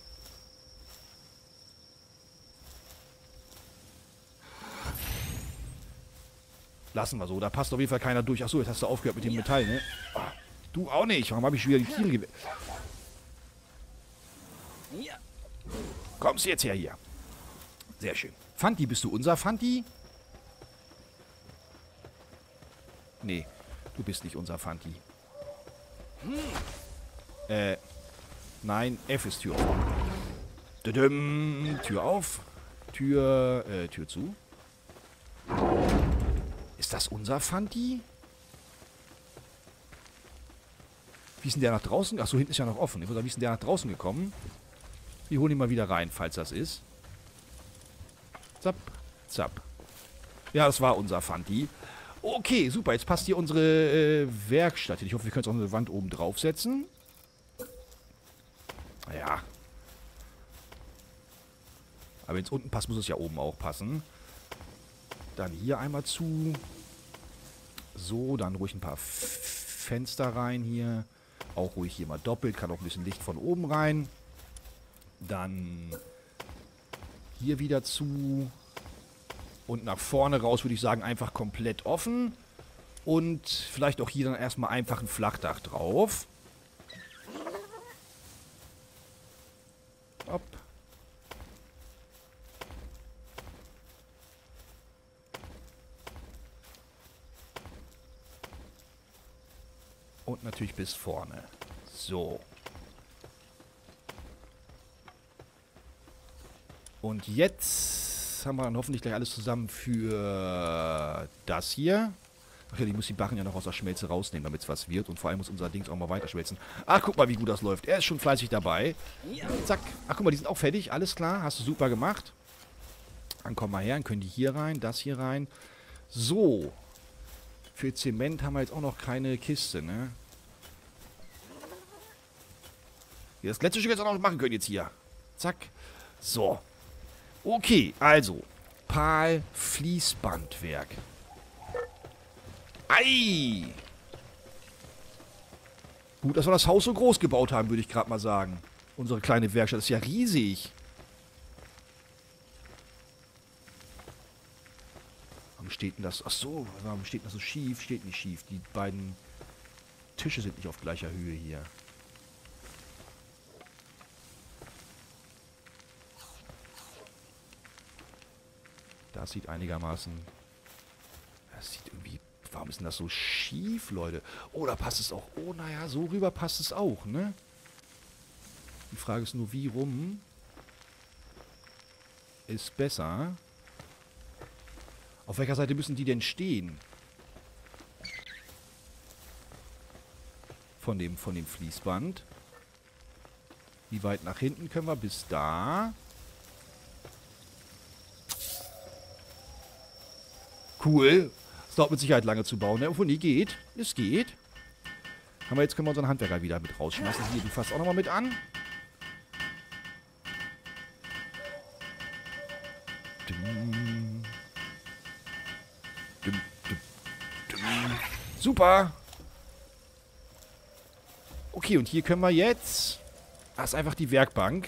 Lassen wir so, da passt auf jeden Fall keiner durch. Achso, jetzt hast du aufgehört mit dem Metall, ne? Oh, du auch nicht. Warum habe ich schon wieder die Tiere gewählt? Kommst du jetzt her hier? Sehr schön. Fanti, bist du unser Fanti? Nee, du bist nicht unser Fanti. Äh, nein, F ist Tür auf. Düdüm, Tür auf. Tür, äh, Tür zu. Ist das unser Fanti? Wie ist denn der nach draußen? Achso, hinten ist ja noch offen. Ich würde sagen, wie ist denn der nach draußen gekommen? Wir holen ihn mal wieder rein, falls das ist. Zapp, zapp. Ja, das war unser Fanti. Okay, super. Jetzt passt hier unsere äh, Werkstatt hin. Ich hoffe, wir können es auch eine Wand oben draufsetzen. Ja. Aber wenn es unten passt, muss es ja oben auch passen. Dann hier einmal zu. So, dann ruhig ein paar F Fenster rein hier. Auch ruhig hier mal doppelt. Kann auch ein bisschen Licht von oben rein. Dann hier wieder zu. Und nach vorne raus würde ich sagen, einfach komplett offen. Und vielleicht auch hier dann erstmal einfach ein Flachdach drauf. Hopp. Und natürlich bis vorne. So. Und jetzt haben wir dann hoffentlich gleich alles zusammen für das hier. Ach ja, ich muss die Barren ja noch aus der Schmelze rausnehmen, damit es was wird. Und vor allem muss unser Dings auch mal weiter schmelzen. Ach, guck mal, wie gut das läuft. Er ist schon fleißig dabei. Zack. Ach, guck mal, die sind auch fertig. Alles klar. Hast du super gemacht. Dann kommen wir her. Dann können die hier rein, das hier rein. So. Für Zement haben wir jetzt auch noch keine Kiste, ne? Das letzte Stück jetzt auch noch machen können jetzt hier. Zack. So. Okay, also. Pal Fließbandwerk. Ei! Gut, dass wir das Haus so groß gebaut haben, würde ich gerade mal sagen. Unsere kleine Werkstatt ist ja riesig. Warum steht denn das? Ach so, warum steht das so schief? Steht nicht schief. Die beiden Tische sind nicht auf gleicher Höhe hier. Das sieht einigermaßen... Das sieht irgendwie... Warum ist denn das so schief, Leute? Oh, da passt es auch. Oh, naja, so rüber passt es auch, ne? Die Frage ist nur, wie rum ist besser. Auf welcher Seite müssen die denn stehen? Von dem, von dem Fließband. Wie weit nach hinten können wir? Bis da. Cool. Es dauert mit Sicherheit lange zu bauen, ne? Obwohl, nie geht. Es geht. Haben wir jetzt, können wir unseren Handwerker wieder mit rausschmeißen. Hier, die fasst auch nochmal mit an. Dum. Dum, dum, dum. Super. Okay, und hier können wir jetzt... Das ist einfach die Werkbank.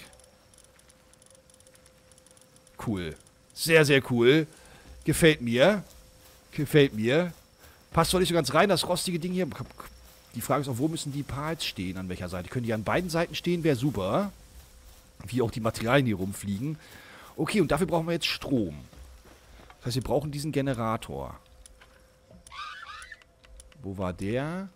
Cool. Sehr, sehr cool. Gefällt mir. Gefällt mir. Passt doch nicht so ganz rein, das rostige Ding hier. Die Frage ist auch, wo müssen die Pals stehen? An welcher Seite? Können die an beiden Seiten stehen? Wäre super. Wie auch die Materialien hier rumfliegen. Okay, und dafür brauchen wir jetzt Strom. Das heißt, wir brauchen diesen Generator. Wo war der?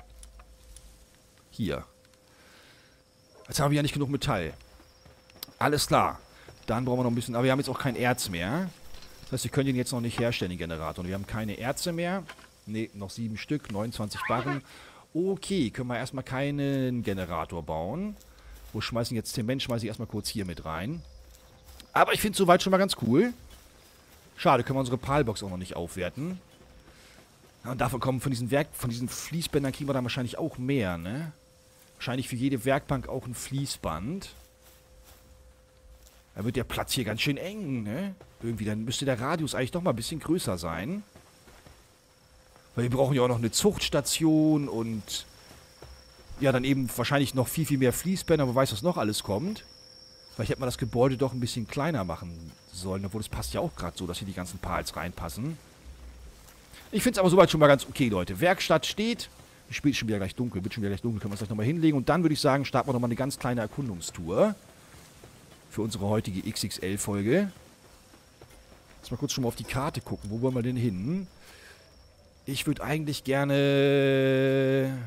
Hier. Jetzt haben wir ja nicht genug Metall. Alles klar. Dann brauchen wir noch ein bisschen... Aber wir haben jetzt auch kein Erz mehr. Das heißt, wir können den jetzt noch nicht herstellen, den Generator. Und wir haben keine Erze mehr. Ne, noch sieben Stück, neunundzwanzig Barren. Okay, können wir erstmal keinen Generator bauen. Wo schmeißen jetzt Zement? Schmeiße ich erstmal kurz hier mit rein. Aber ich finde es soweit schon mal ganz cool. Schade, können wir unsere Palbox auch noch nicht aufwerten. Ja, und dafür kommen von diesen Werk, von diesen Fließbändern kriegen wir dann wahrscheinlich auch mehr, ne? Wahrscheinlich für jede Werkbank auch ein Fließband. Da wird der Platz hier ganz schön eng, ne? Irgendwie, dann müsste der Radius eigentlich doch mal ein bisschen größer sein. Weil wir brauchen ja auch noch eine Zuchtstation und... Ja, dann eben wahrscheinlich noch viel, viel mehr Fließbänder. Wer weiß, was noch alles kommt. Vielleicht hätte man das Gebäude doch ein bisschen kleiner machen sollen. Obwohl, es passt ja auch gerade so, dass hier die ganzen Pals reinpassen. Ich finde es aber soweit schon mal ganz okay, Leute. Werkstatt steht. Es spielt schon wieder gleich dunkel. Wird schon wieder gleich dunkel. Können wir es gleich nochmal hinlegen. Und dann würde ich sagen, starten wir nochmal eine ganz kleine Erkundungstour. Für unsere heutige X X L-Folge. Jetzt mal kurz schon mal auf die Karte gucken. Wo wollen wir denn hin? Ich würde eigentlich gerne...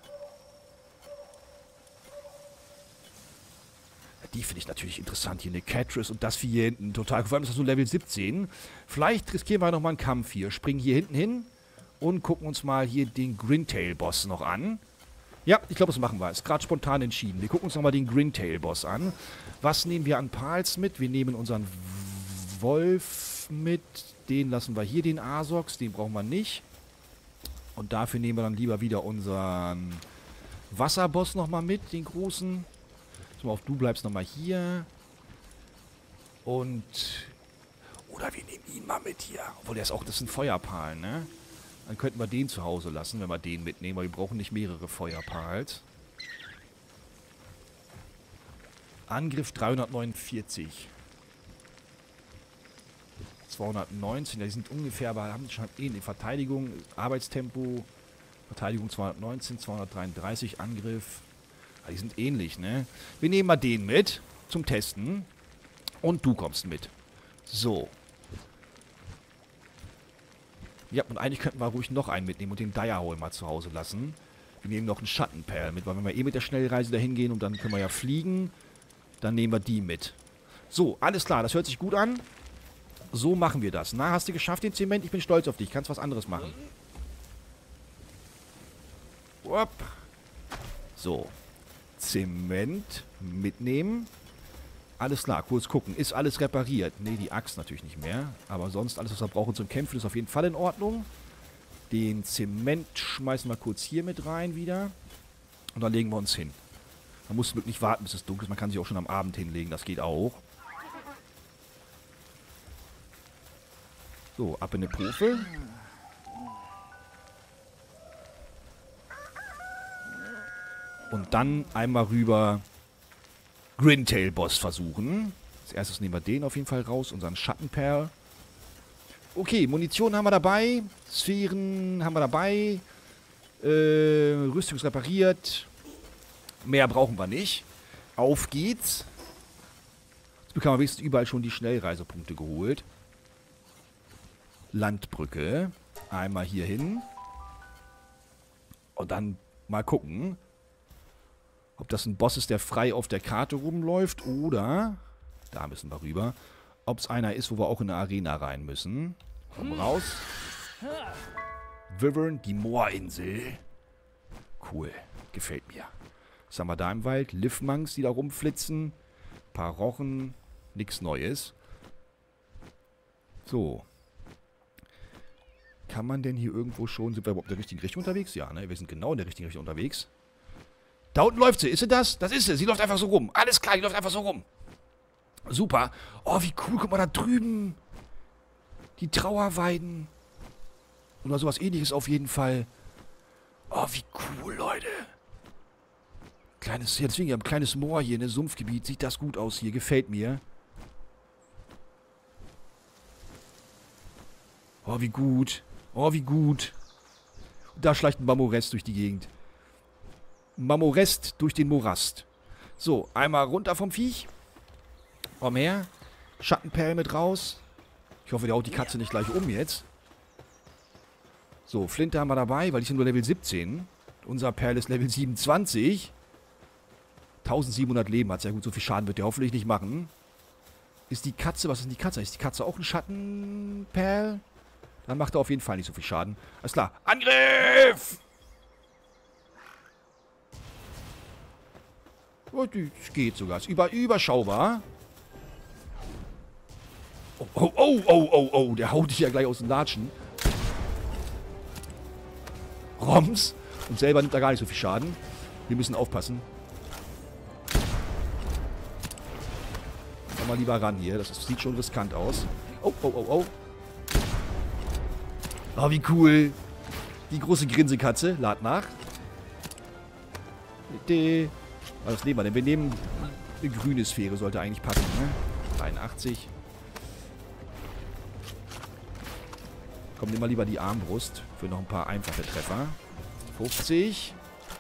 Die finde ich natürlich interessant. Hier eine Catrice und das hier hinten. Total. Vor allem ist das so Level siebzehn. Vielleicht riskieren wir nochmal einen Kampf hier. Springen hier hinten hin und gucken uns mal hier den Grintail-Boss noch an. Ja, ich glaube, das machen wir. Ist gerade spontan entschieden. Wir gucken uns nochmal den Grintail-Boss an. Was nehmen wir an Pals mit? Wir nehmen unseren Wolf mit. Den lassen wir hier, den Asox. Den brauchen wir nicht. Und dafür nehmen wir dann lieber wieder unseren Wasserboss nochmal mit, den großen. Auf, du bleibst nochmal hier. Und... Oder wir nehmen ihn mal mit hier. Obwohl, der ist auch... Das ist ein Feuerpal, ne? Dann könnten wir den zu Hause lassen, wenn wir den mitnehmen. Weil wir brauchen nicht mehrere Feuerpals. Angriff dreihundertneunundvierzig. zweihundertneunzehn. Ja, die sind ungefähr... Aber haben schon ähnlich. Verteidigung, Arbeitstempo... Verteidigung zweihundertneunzehn, zweihundertdreiunddreißig, Angriff... Die sind ähnlich, ne? Wir nehmen mal den mit zum Testen. Und du kommst mit. So. Ja, und eigentlich könnten wir ruhig noch einen mitnehmen und den Direhole mal zu Hause lassen. Wir nehmen noch einen Schattenperl mit, weil wenn wir eh mit der Schnellreise dahin gehen und dann können wir ja fliegen, dann nehmen wir die mit. So, alles klar, das hört sich gut an. So machen wir das. Na, hast du geschafft den Zement? Ich bin stolz auf dich. Kannst was anderes machen. Upp. So. Zement mitnehmen. Alles klar, kurz gucken. Ist alles repariert? Ne, die Axt natürlich nicht mehr. Aber sonst alles, was wir brauchen zum Kämpfen, ist auf jeden Fall in Ordnung. Den Zement schmeißen wir kurz hier mit rein wieder. Und dann legen wir uns hin. Man muss wirklich warten, bis es dunkel ist. Man kann sich auch schon am Abend hinlegen. Das geht auch. So, ab in eine Pufe. Und dann einmal rüber Grintail-Boss versuchen. Als erstes nehmen wir den auf jeden Fall raus, unseren Schattenperl. Okay, Munition haben wir dabei. Sphären haben wir dabei. Äh, Rüstung ist repariert. Mehr brauchen wir nicht. Auf geht's. Jetzt bekommen wir wenigstens überall schon die Schnellreisepunkte geholt. Landbrücke. Einmal hier hin. Und dann mal gucken, ob das ein Boss ist, der frei auf der Karte rumläuft oder, da müssen wir rüber, ob es einer ist, wo wir auch in eine Arena rein müssen. Komm raus. Wyvern, die Moorinsel. Cool, gefällt mir. Was haben wir da im Wald? Livmonks, die da rumflitzen. Paar Rochen, nichts Neues. So. Kann man denn hier irgendwo schon, sind wir überhaupt in der richtigen Richtung unterwegs? Ja, ne, wir sind genau in der richtigen Richtung unterwegs. Da unten läuft sie. Ist sie das? Das ist sie. Sie läuft einfach so rum. Alles klar, die läuft einfach so rum. Super. Oh, wie cool. Guck mal da drüben. Die Trauerweiden. Oder sowas ähnliches auf jeden Fall. Oh, wie cool, Leute. Kleines, ja, deswegen, wir haben ein kleines Moor hier, ne, Sumpfgebiet. Sieht das gut aus hier. Gefällt mir. Oh, wie gut. Oh, wie gut. Und da schleicht ein Marmorest durch die Gegend. Marmorest durch den Morast. So, einmal runter vom Viech. Komm her. Schattenperl mit raus. Ich hoffe, der haut die Katze nicht gleich um jetzt. So, Flinte haben wir dabei, weil die sind nur Level siebzehn. Unser Perl ist Level siebenundzwanzig. tausendsiebenhundert Leben hat sehr gut. So viel Schaden wird der hoffentlich nicht machen. Ist die Katze, was ist denn die Katze? Ist die Katze auch ein Schattenperl? Dann macht er auf jeden Fall nicht so viel Schaden. Alles klar. Angriff! Oh, das geht sogar. Ist über, überschaubar. Oh, oh, oh, oh, oh, oh. Der haut dich ja gleich aus den Latschen. Roms. Und selber nimmt er gar nicht so viel Schaden. Wir müssen aufpassen. Komm mal lieber ran hier. Das ist, sieht schon riskant aus. Oh, oh, oh, oh. Oh, wie cool. Die große Grinsekatze. Lad nach. Was nehmen wir denn? Wir nehmen eine grüne Sphäre. Sollte eigentlich passen, ne? dreiundachtzig. Komm, nimm mal lieber die Armbrust. Für noch ein paar einfache Treffer. fünfzig.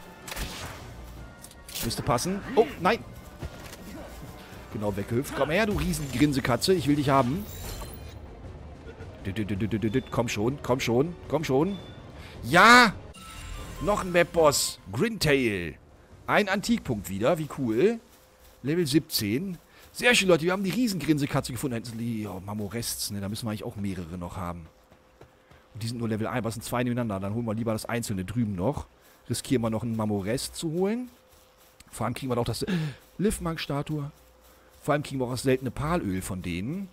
Müsste passen. Oh, nein. Genau, weggehüpft. Komm her, du riesen Grinsekatze. Ich will dich haben. Komm schon, komm schon, komm schon. Ja! Noch ein Map-Boss. Grintail. Ein Antikpunkt wieder. Wie cool. Level siebzehn. Sehr schön, Leute. Wir haben die Riesengrinsekatze gefunden. Die oh, Mamorests, ne? Da müssen wir eigentlich auch mehrere noch haben. Und die sind nur Level eins. Was sind zwei nebeneinander? Dann holen wir lieber das einzelne drüben noch. Riskieren wir noch einen Mamorest zu holen. Vor allem kriegen wir doch das Livmark-Statue. Vor allem kriegen wir auch das seltene Palöl von denen.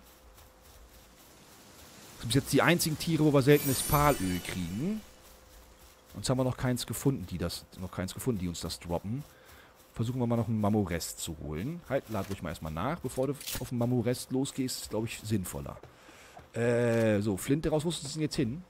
Das sind jetzt die einzigen Tiere, wo wir seltenes Palöl kriegen. Uns haben wir noch keins gefunden, die das, noch keins gefunden, die uns das droppen. Versuchen wir mal noch einen Mamorest zu holen. Halt, lad ruhig mal erstmal nach, bevor du auf den Mamorest losgehst. Ist, glaube ich, sinnvoller. Äh, so, Flinte raus. Wo ist es denn jetzt hin?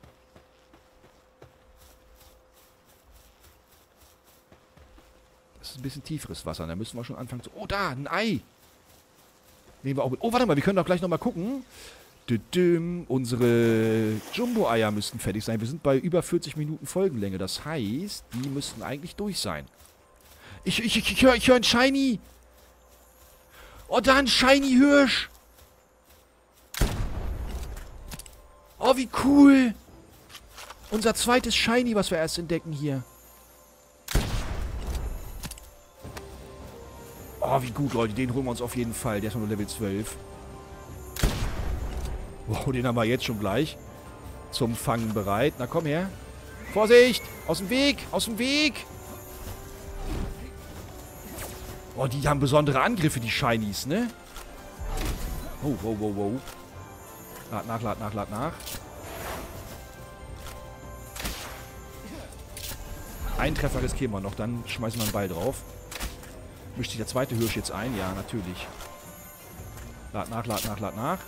Das ist ein bisschen tieferes Wasser. Da müssen wir schon anfangen zu... Oh, da, ein Ei. Nehmen wir auch mit. Oh, warte mal, wir können doch gleich nochmal gucken. Düdüm, unsere Jumbo-Eier müssten fertig sein. Wir sind bei über vierzig Minuten Folgenlänge. Das heißt, die müssten eigentlich durch sein. Ich, ich, ich, ich höre ich hör einen Shiny. Oh, da ein Shiny-Hirsch. Oh, wie cool. Unser zweites Shiny, was wir erst entdecken hier. Oh, wie gut, Leute. Den holen wir uns auf jeden Fall. Der ist nur Level zwölf. Wow, den haben wir jetzt schon gleich zum Fangen bereit. Na, komm her. Vorsicht! Aus dem Weg! Aus dem Weg! Oh, die haben besondere Angriffe, die Shinies, ne? Oh, wow, wow, wow. Lad nach, lad nach, lad nach. Einen Treffer riskieren wir noch, dann schmeißen wir einen Ball drauf. Mischt sich der zweite Hirsch jetzt ein? Ja, natürlich. Lad nach, lad nach, lad nach.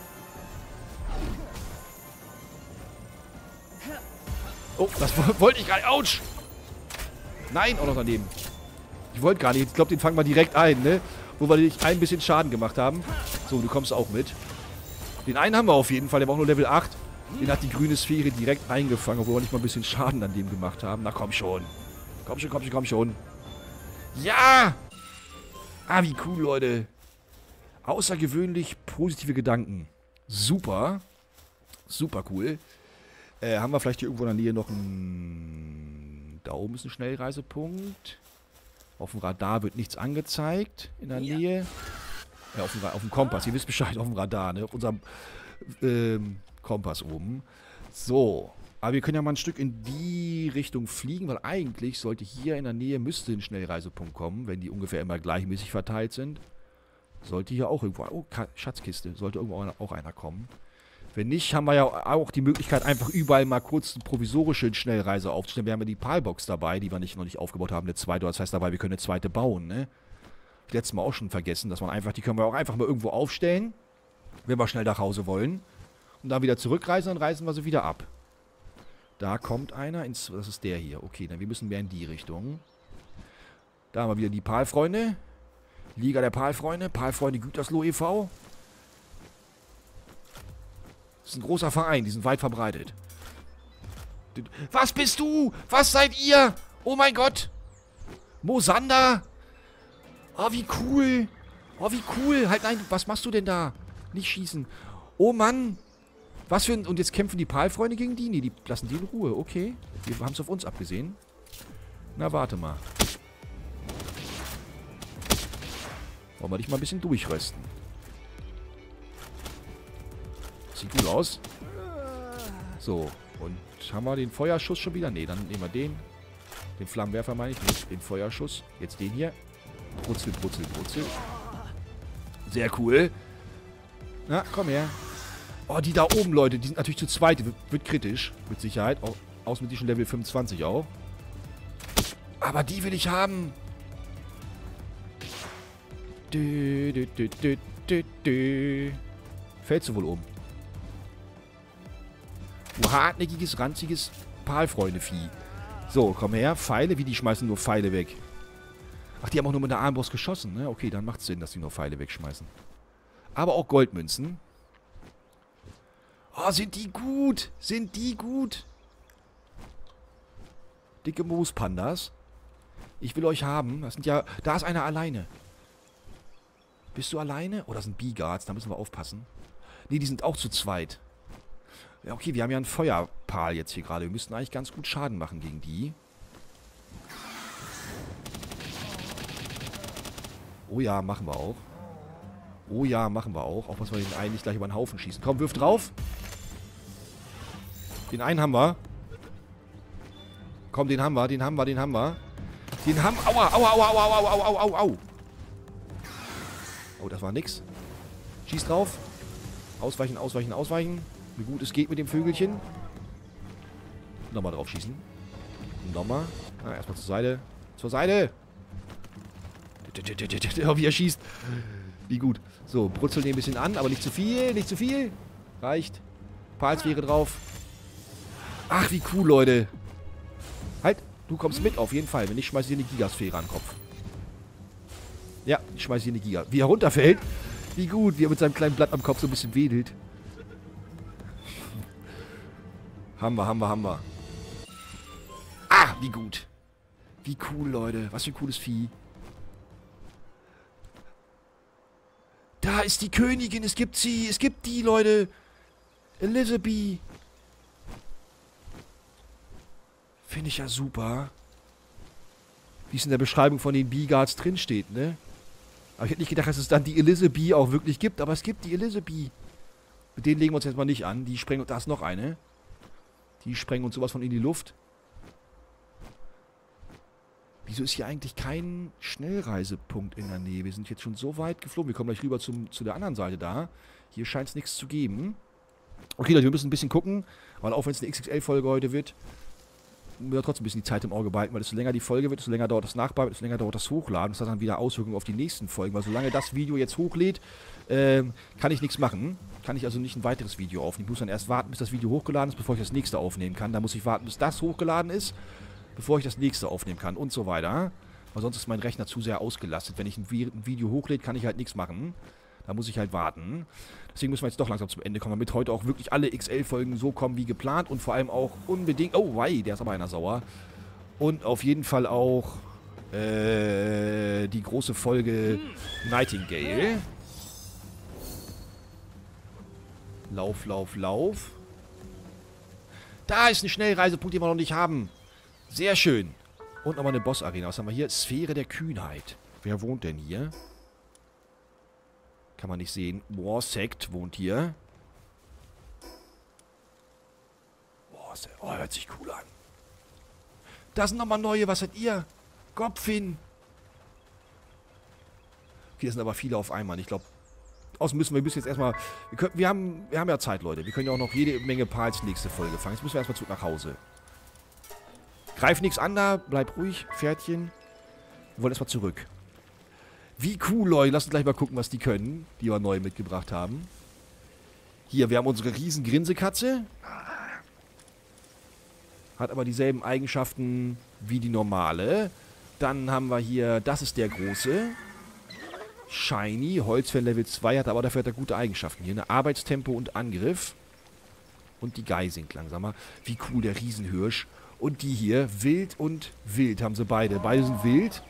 Oh, das wollte ich gar nicht. Autsch! Nein, auch noch daneben. Ich wollte gar nicht. Ich glaube, den fangen wir direkt ein, ne? Wo wir dich ein bisschen Schaden gemacht haben. So, du kommst auch mit. Den einen haben wir auf jeden Fall. Der war auch nur Level acht. Den hat die grüne Sphäre direkt eingefangen, obwohl wir nicht mal ein bisschen Schaden an dem gemacht haben. Na, komm schon. Komm schon, komm schon, komm schon. Ja! Ah, wie cool, Leute. Außergewöhnlich positive Gedanken. Super. Super cool. Äh, haben wir vielleicht hier irgendwo in der Nähe noch einen... Da oben ist ein Schnellreisepunkt. Auf dem Radar wird nichts angezeigt in der ja. Nähe. Ja, auf dem, auf dem Kompass. Ihr wisst Bescheid, auf dem Radar, ne? Auf unserem ähm, Kompass oben. So. Aber wir können ja mal ein Stück in die Richtung fliegen, weil eigentlich sollte hier in der Nähe, müsste ein Schnellreisepunkt kommen, wenn die ungefähr immer gleichmäßig verteilt sind. Sollte hier auch irgendwo... Oh, Schatzkiste. Sollte irgendwo auch einer kommen. Wenn nicht, haben wir ja auch die Möglichkeit, einfach überall mal kurz eine provisorische Schnellreise aufzustellen. Wir haben ja die Palbox dabei, die wir nicht, noch nicht aufgebaut haben, eine zweite. Das heißt dabei, wir können eine zweite bauen, ne? Letztes Mal auch schon vergessen, dass man einfach, die können wir auch einfach mal irgendwo aufstellen, wenn wir schnell nach Hause wollen. Und dann wieder zurückreisen, dann reisen wir sie wieder ab. Da kommt einer, ins, das ist der hier. Okay, dann wir müssen mehr in die Richtung. Da haben wir wieder die Palfreunde. Liga der Palfreunde, Palfreunde Gütersloh e V Das ist ein großer Verein, die sind weit verbreitet. Was bist du? Was seid ihr? Oh mein Gott. Mosander. Oh, wie cool. Oh, wie cool. Halt, nein, was machst du denn da? Nicht schießen. Oh Mann. Was für ein... Und jetzt kämpfen die Palfreunde gegen die? Nee, die lassen die in Ruhe. Okay. Wir haben es auf uns abgesehen. Na, warte mal. Wollen wir dich mal ein bisschen durchrösten. Sieht gut aus. So. Und haben wir den Feuerschuss schon wieder? Ne, dann nehmen wir den. Den Flammenwerfer meine ich nicht. Den Feuerschuss. Jetzt den hier. Brutzel, brutzel, brutzel. Sehr cool. Na, komm her. Oh, die da oben, Leute, die sind natürlich zu zweit. Wird, wird kritisch. Mit Sicherheit. Auch, aus mit die schon Level fünfundzwanzig auch. Aber die will ich haben. Dö, dö, dö, dö, dö, dö. Fällst du wohl um? Du hartnäckiges, ranziges Palfreunde-Vieh. So, komm her. Pfeile, wie die schmeißen nur Pfeile weg. Ach, die haben auch nur mit der Armbrust geschossen, ne? Okay, dann macht es Sinn, dass die nur Pfeile wegschmeißen. Aber auch Goldmünzen. Oh, sind die gut. Sind die gut. Dicke Moospandas. Ich will euch haben. Das sind ja... Da ist einer alleine. Bist du alleine? Oh, das sind B-Guards. Da müssen wir aufpassen. Ne, die sind auch zu zweit. Ja, okay, wir haben ja einen Feuerpal jetzt hier gerade. Wir müssten eigentlich ganz gut Schaden machen gegen die. Oh ja, machen wir auch. Oh ja, machen wir auch. Auch was wir den einen nicht gleich über den Haufen schießen. Komm, wirf drauf. Den einen haben wir. Komm, den haben wir, den haben wir, den haben wir. Den haben... Aua, aua, aua, aua, aua, aua, aua, aua, au. Oh, das war nix. Schieß drauf. Ausweichen, ausweichen, ausweichen. Wie gut es geht mit dem Vögelchen. Nochmal drauf schießen. Nochmal. Ah, erstmal zur Seite. Zur Seite. Oh, wie er schießt. Wie gut. So, brutzeln den ein bisschen an, aber nicht zu viel, nicht zu viel. Reicht. Palsphäre drauf. Ach, wie cool, Leute. Halt, du kommst mit, auf jeden Fall. Wenn nicht, schmeiß ich dir eine Gigasphäre an den Kopf. Ja, ich schmeiß hier eine Giga. Wie er runterfällt. Wie gut, wie er mit seinem kleinen Blatt am Kopf so ein bisschen wedelt. Haben wir, haben wir, haben wir. Ah, wie gut. Wie cool, Leute. Was für ein cooles Vieh. Da ist die Königin. Es gibt sie. Es gibt die, Leute. Elizabeth. Finde ich ja super. Wie es in der Beschreibung von den B-Guards drinsteht, ne? Aber ich hätte nicht gedacht, dass es dann die Elizabeth auch wirklich gibt. Aber es gibt die Elizabeth. Mit denen legen wir uns jetzt mal nicht an. Die sprengen... Da ist noch eine. Die sprengen uns sowas von in die Luft. Wieso ist hier eigentlich kein Schnellreisepunkt in der Nähe? Wir sind jetzt schon so weit geflogen. Wir kommen gleich rüber zum, zu der anderen Seite da. Hier scheint es nichts zu geben. Okay, Leute, wir müssen ein bisschen gucken. Weil auch wenn es eine X X L-Folge heute wird, müssen wir trotzdem ein bisschen die Zeit im Auge behalten. Weil desto länger die Folge wird, desto länger dauert das Nachbauen, desto länger dauert das Hochladen. Das hat dann wieder Auswirkungen auf die nächsten Folgen. Weil solange das Video jetzt hochlädt, äh, kann ich nichts machen. Kann ich also nicht ein weiteres Video aufnehmen. Ich muss dann erst warten, bis das Video hochgeladen ist, bevor ich das nächste aufnehmen kann. Da muss ich warten, bis das hochgeladen ist, bevor ich das nächste aufnehmen kann und so weiter. Weil sonst ist mein Rechner zu sehr ausgelastet. Wenn ich ein, Vi ein Video hochlädt, kann ich halt nichts machen. Da muss ich halt warten. Deswegen müssen wir jetzt doch langsam zum Ende kommen, damit heute auch wirklich alle X L-Folgen so kommen wie geplant und vor allem auch unbedingt... Oh, wei, der ist aber einer sauer. Und auf jeden Fall auch äh, die große Folge Nightingale. Lauf, lauf, lauf. Da ist ein Schnellreisepunkt, den wir noch nicht haben. Sehr schön. Und nochmal eine Boss-Arena. Was haben wir hier? Sphäre der Kühnheit. Wer wohnt denn hier? Kann man nicht sehen. Warsect wohnt hier. Warsect. Oh, hört sich cool an. Da sind nochmal neue. Was seid ihr? Gopfin. Okay, das sind aber viele auf einmal. Ich glaube, außerdem müssen wir müssen jetzt erstmal... Wir, können, wir, haben, wir haben ja Zeit, Leute. Wir können ja auch noch jede Menge Pals nächste Folge fangen. Jetzt müssen wir erstmal zurück nach Hause. Greif nichts an da. Bleib ruhig, Pferdchen. Wir wollen erstmal zurück. Wie cool, Leute. Lasst uns gleich mal gucken, was die können, die wir neu mitgebracht haben. Hier, wir haben unsere riesen Grinsekatze. Hat aber dieselben Eigenschaften wie die normale. Dann haben wir hier, das ist der große. Shiny, Holzfell Level zwei, hat aber dafür hat er gute Eigenschaften. Hier eine Arbeitstempo und Angriff. Und die Gei sinkt langsamer. Wie cool, der Riesenhirsch. Und die hier, wild und wild haben sie beide. Beide sind wild.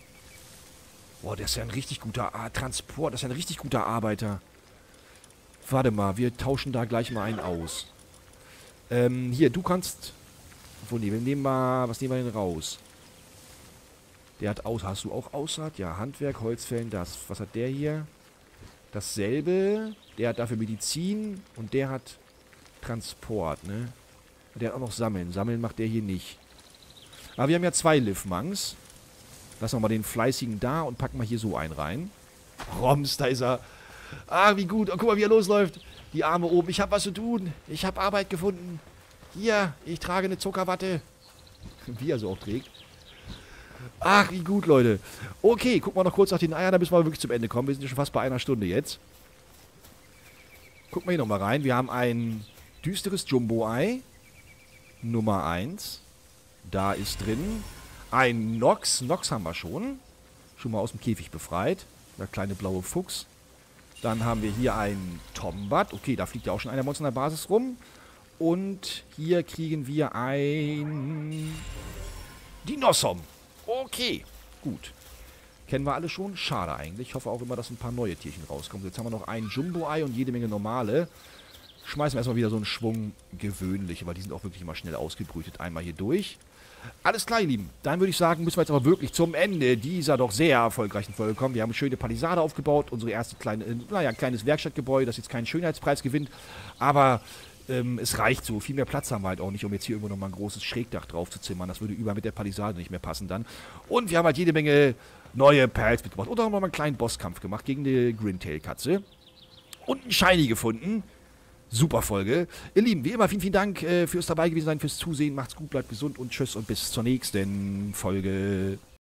Boah, der ist ja ein richtig guter ah, Transport. Das ist ja ein richtig guter Arbeiter. Warte mal, wir tauschen da gleich mal einen aus. Ähm, hier, du kannst... Obwohl, nee, wir nehmen mal... Was nehmen wir denn raus? Der hat aus... Hast du auch Aussaat? Ja, Handwerk, Holzfällen, das. Was hat der hier? Dasselbe. Der hat dafür Medizin und der hat Transport, ne? Der hat auch noch Sammeln. Sammeln macht der hier nicht. Aber wir haben ja zwei Livmangs. Lassen wir mal den fleißigen da und packen mal hier so einen rein. Roms, da ist er. Ah, wie gut. Oh, guck mal, wie er losläuft. Die Arme oben. Ich habe was zu tun. Ich habe Arbeit gefunden. Hier, ich trage eine Zuckerwatte. Wie er so auch trägt. Ach, wie gut, Leute. Okay, gucken wir noch kurz nach den Eiern. Da müssen wir wirklich zum Ende kommen. Wir sind ja schon fast bei einer Stunde jetzt. Gucken wir hier nochmal rein. Wir haben ein düsteres Jumbo-Ei. Nummer eins. Da ist drin ein Nox. Nox haben wir schon. Schon mal aus dem Käfig befreit. Der kleine blaue Fuchs. Dann haben wir hier ein Tombat. Okay, da fliegt ja auch schon einer bei uns in der Basis rum. Und hier kriegen wir ein Dinossom. Okay, gut. Kennen wir alle schon? Schade eigentlich. Ich hoffe auch immer, dass ein paar neue Tierchen rauskommen. Jetzt haben wir noch ein Jumbo-Ei und jede Menge normale. Schmeißen wir erstmal wieder so einen Schwung gewöhnliche, weil die sind auch wirklich immer schnell ausgebrütet. Einmal hier durch. Alles klar, ihr Lieben. Dann würde ich sagen, müssen wir jetzt aber wirklich zum Ende dieser doch sehr erfolgreichen Folge kommen. Wir haben eine schöne Palisade aufgebaut. Unsere erste kleine, äh, naja, ein kleines Werkstattgebäude, das jetzt keinen Schönheitspreis gewinnt. Aber ähm, es reicht so. Viel mehr Platz haben wir halt auch nicht, um jetzt hier irgendwo nochmal ein großes Schrägdach drauf zu zimmern. Das würde überall mit der Palisade nicht mehr passen dann. Und wir haben halt jede Menge neue Perls mitgebracht. Und auch nochmal einen kleinen Bosskampf gemacht gegen die Grintail-Katze. Und einen Shiny gefunden. Super Folge. Ihr Lieben, wie immer, vielen, vielen Dank äh, fürs dabei gewesen sein, fürs Zusehen. Macht's gut, bleibt gesund und tschüss und bis zur nächsten Folge.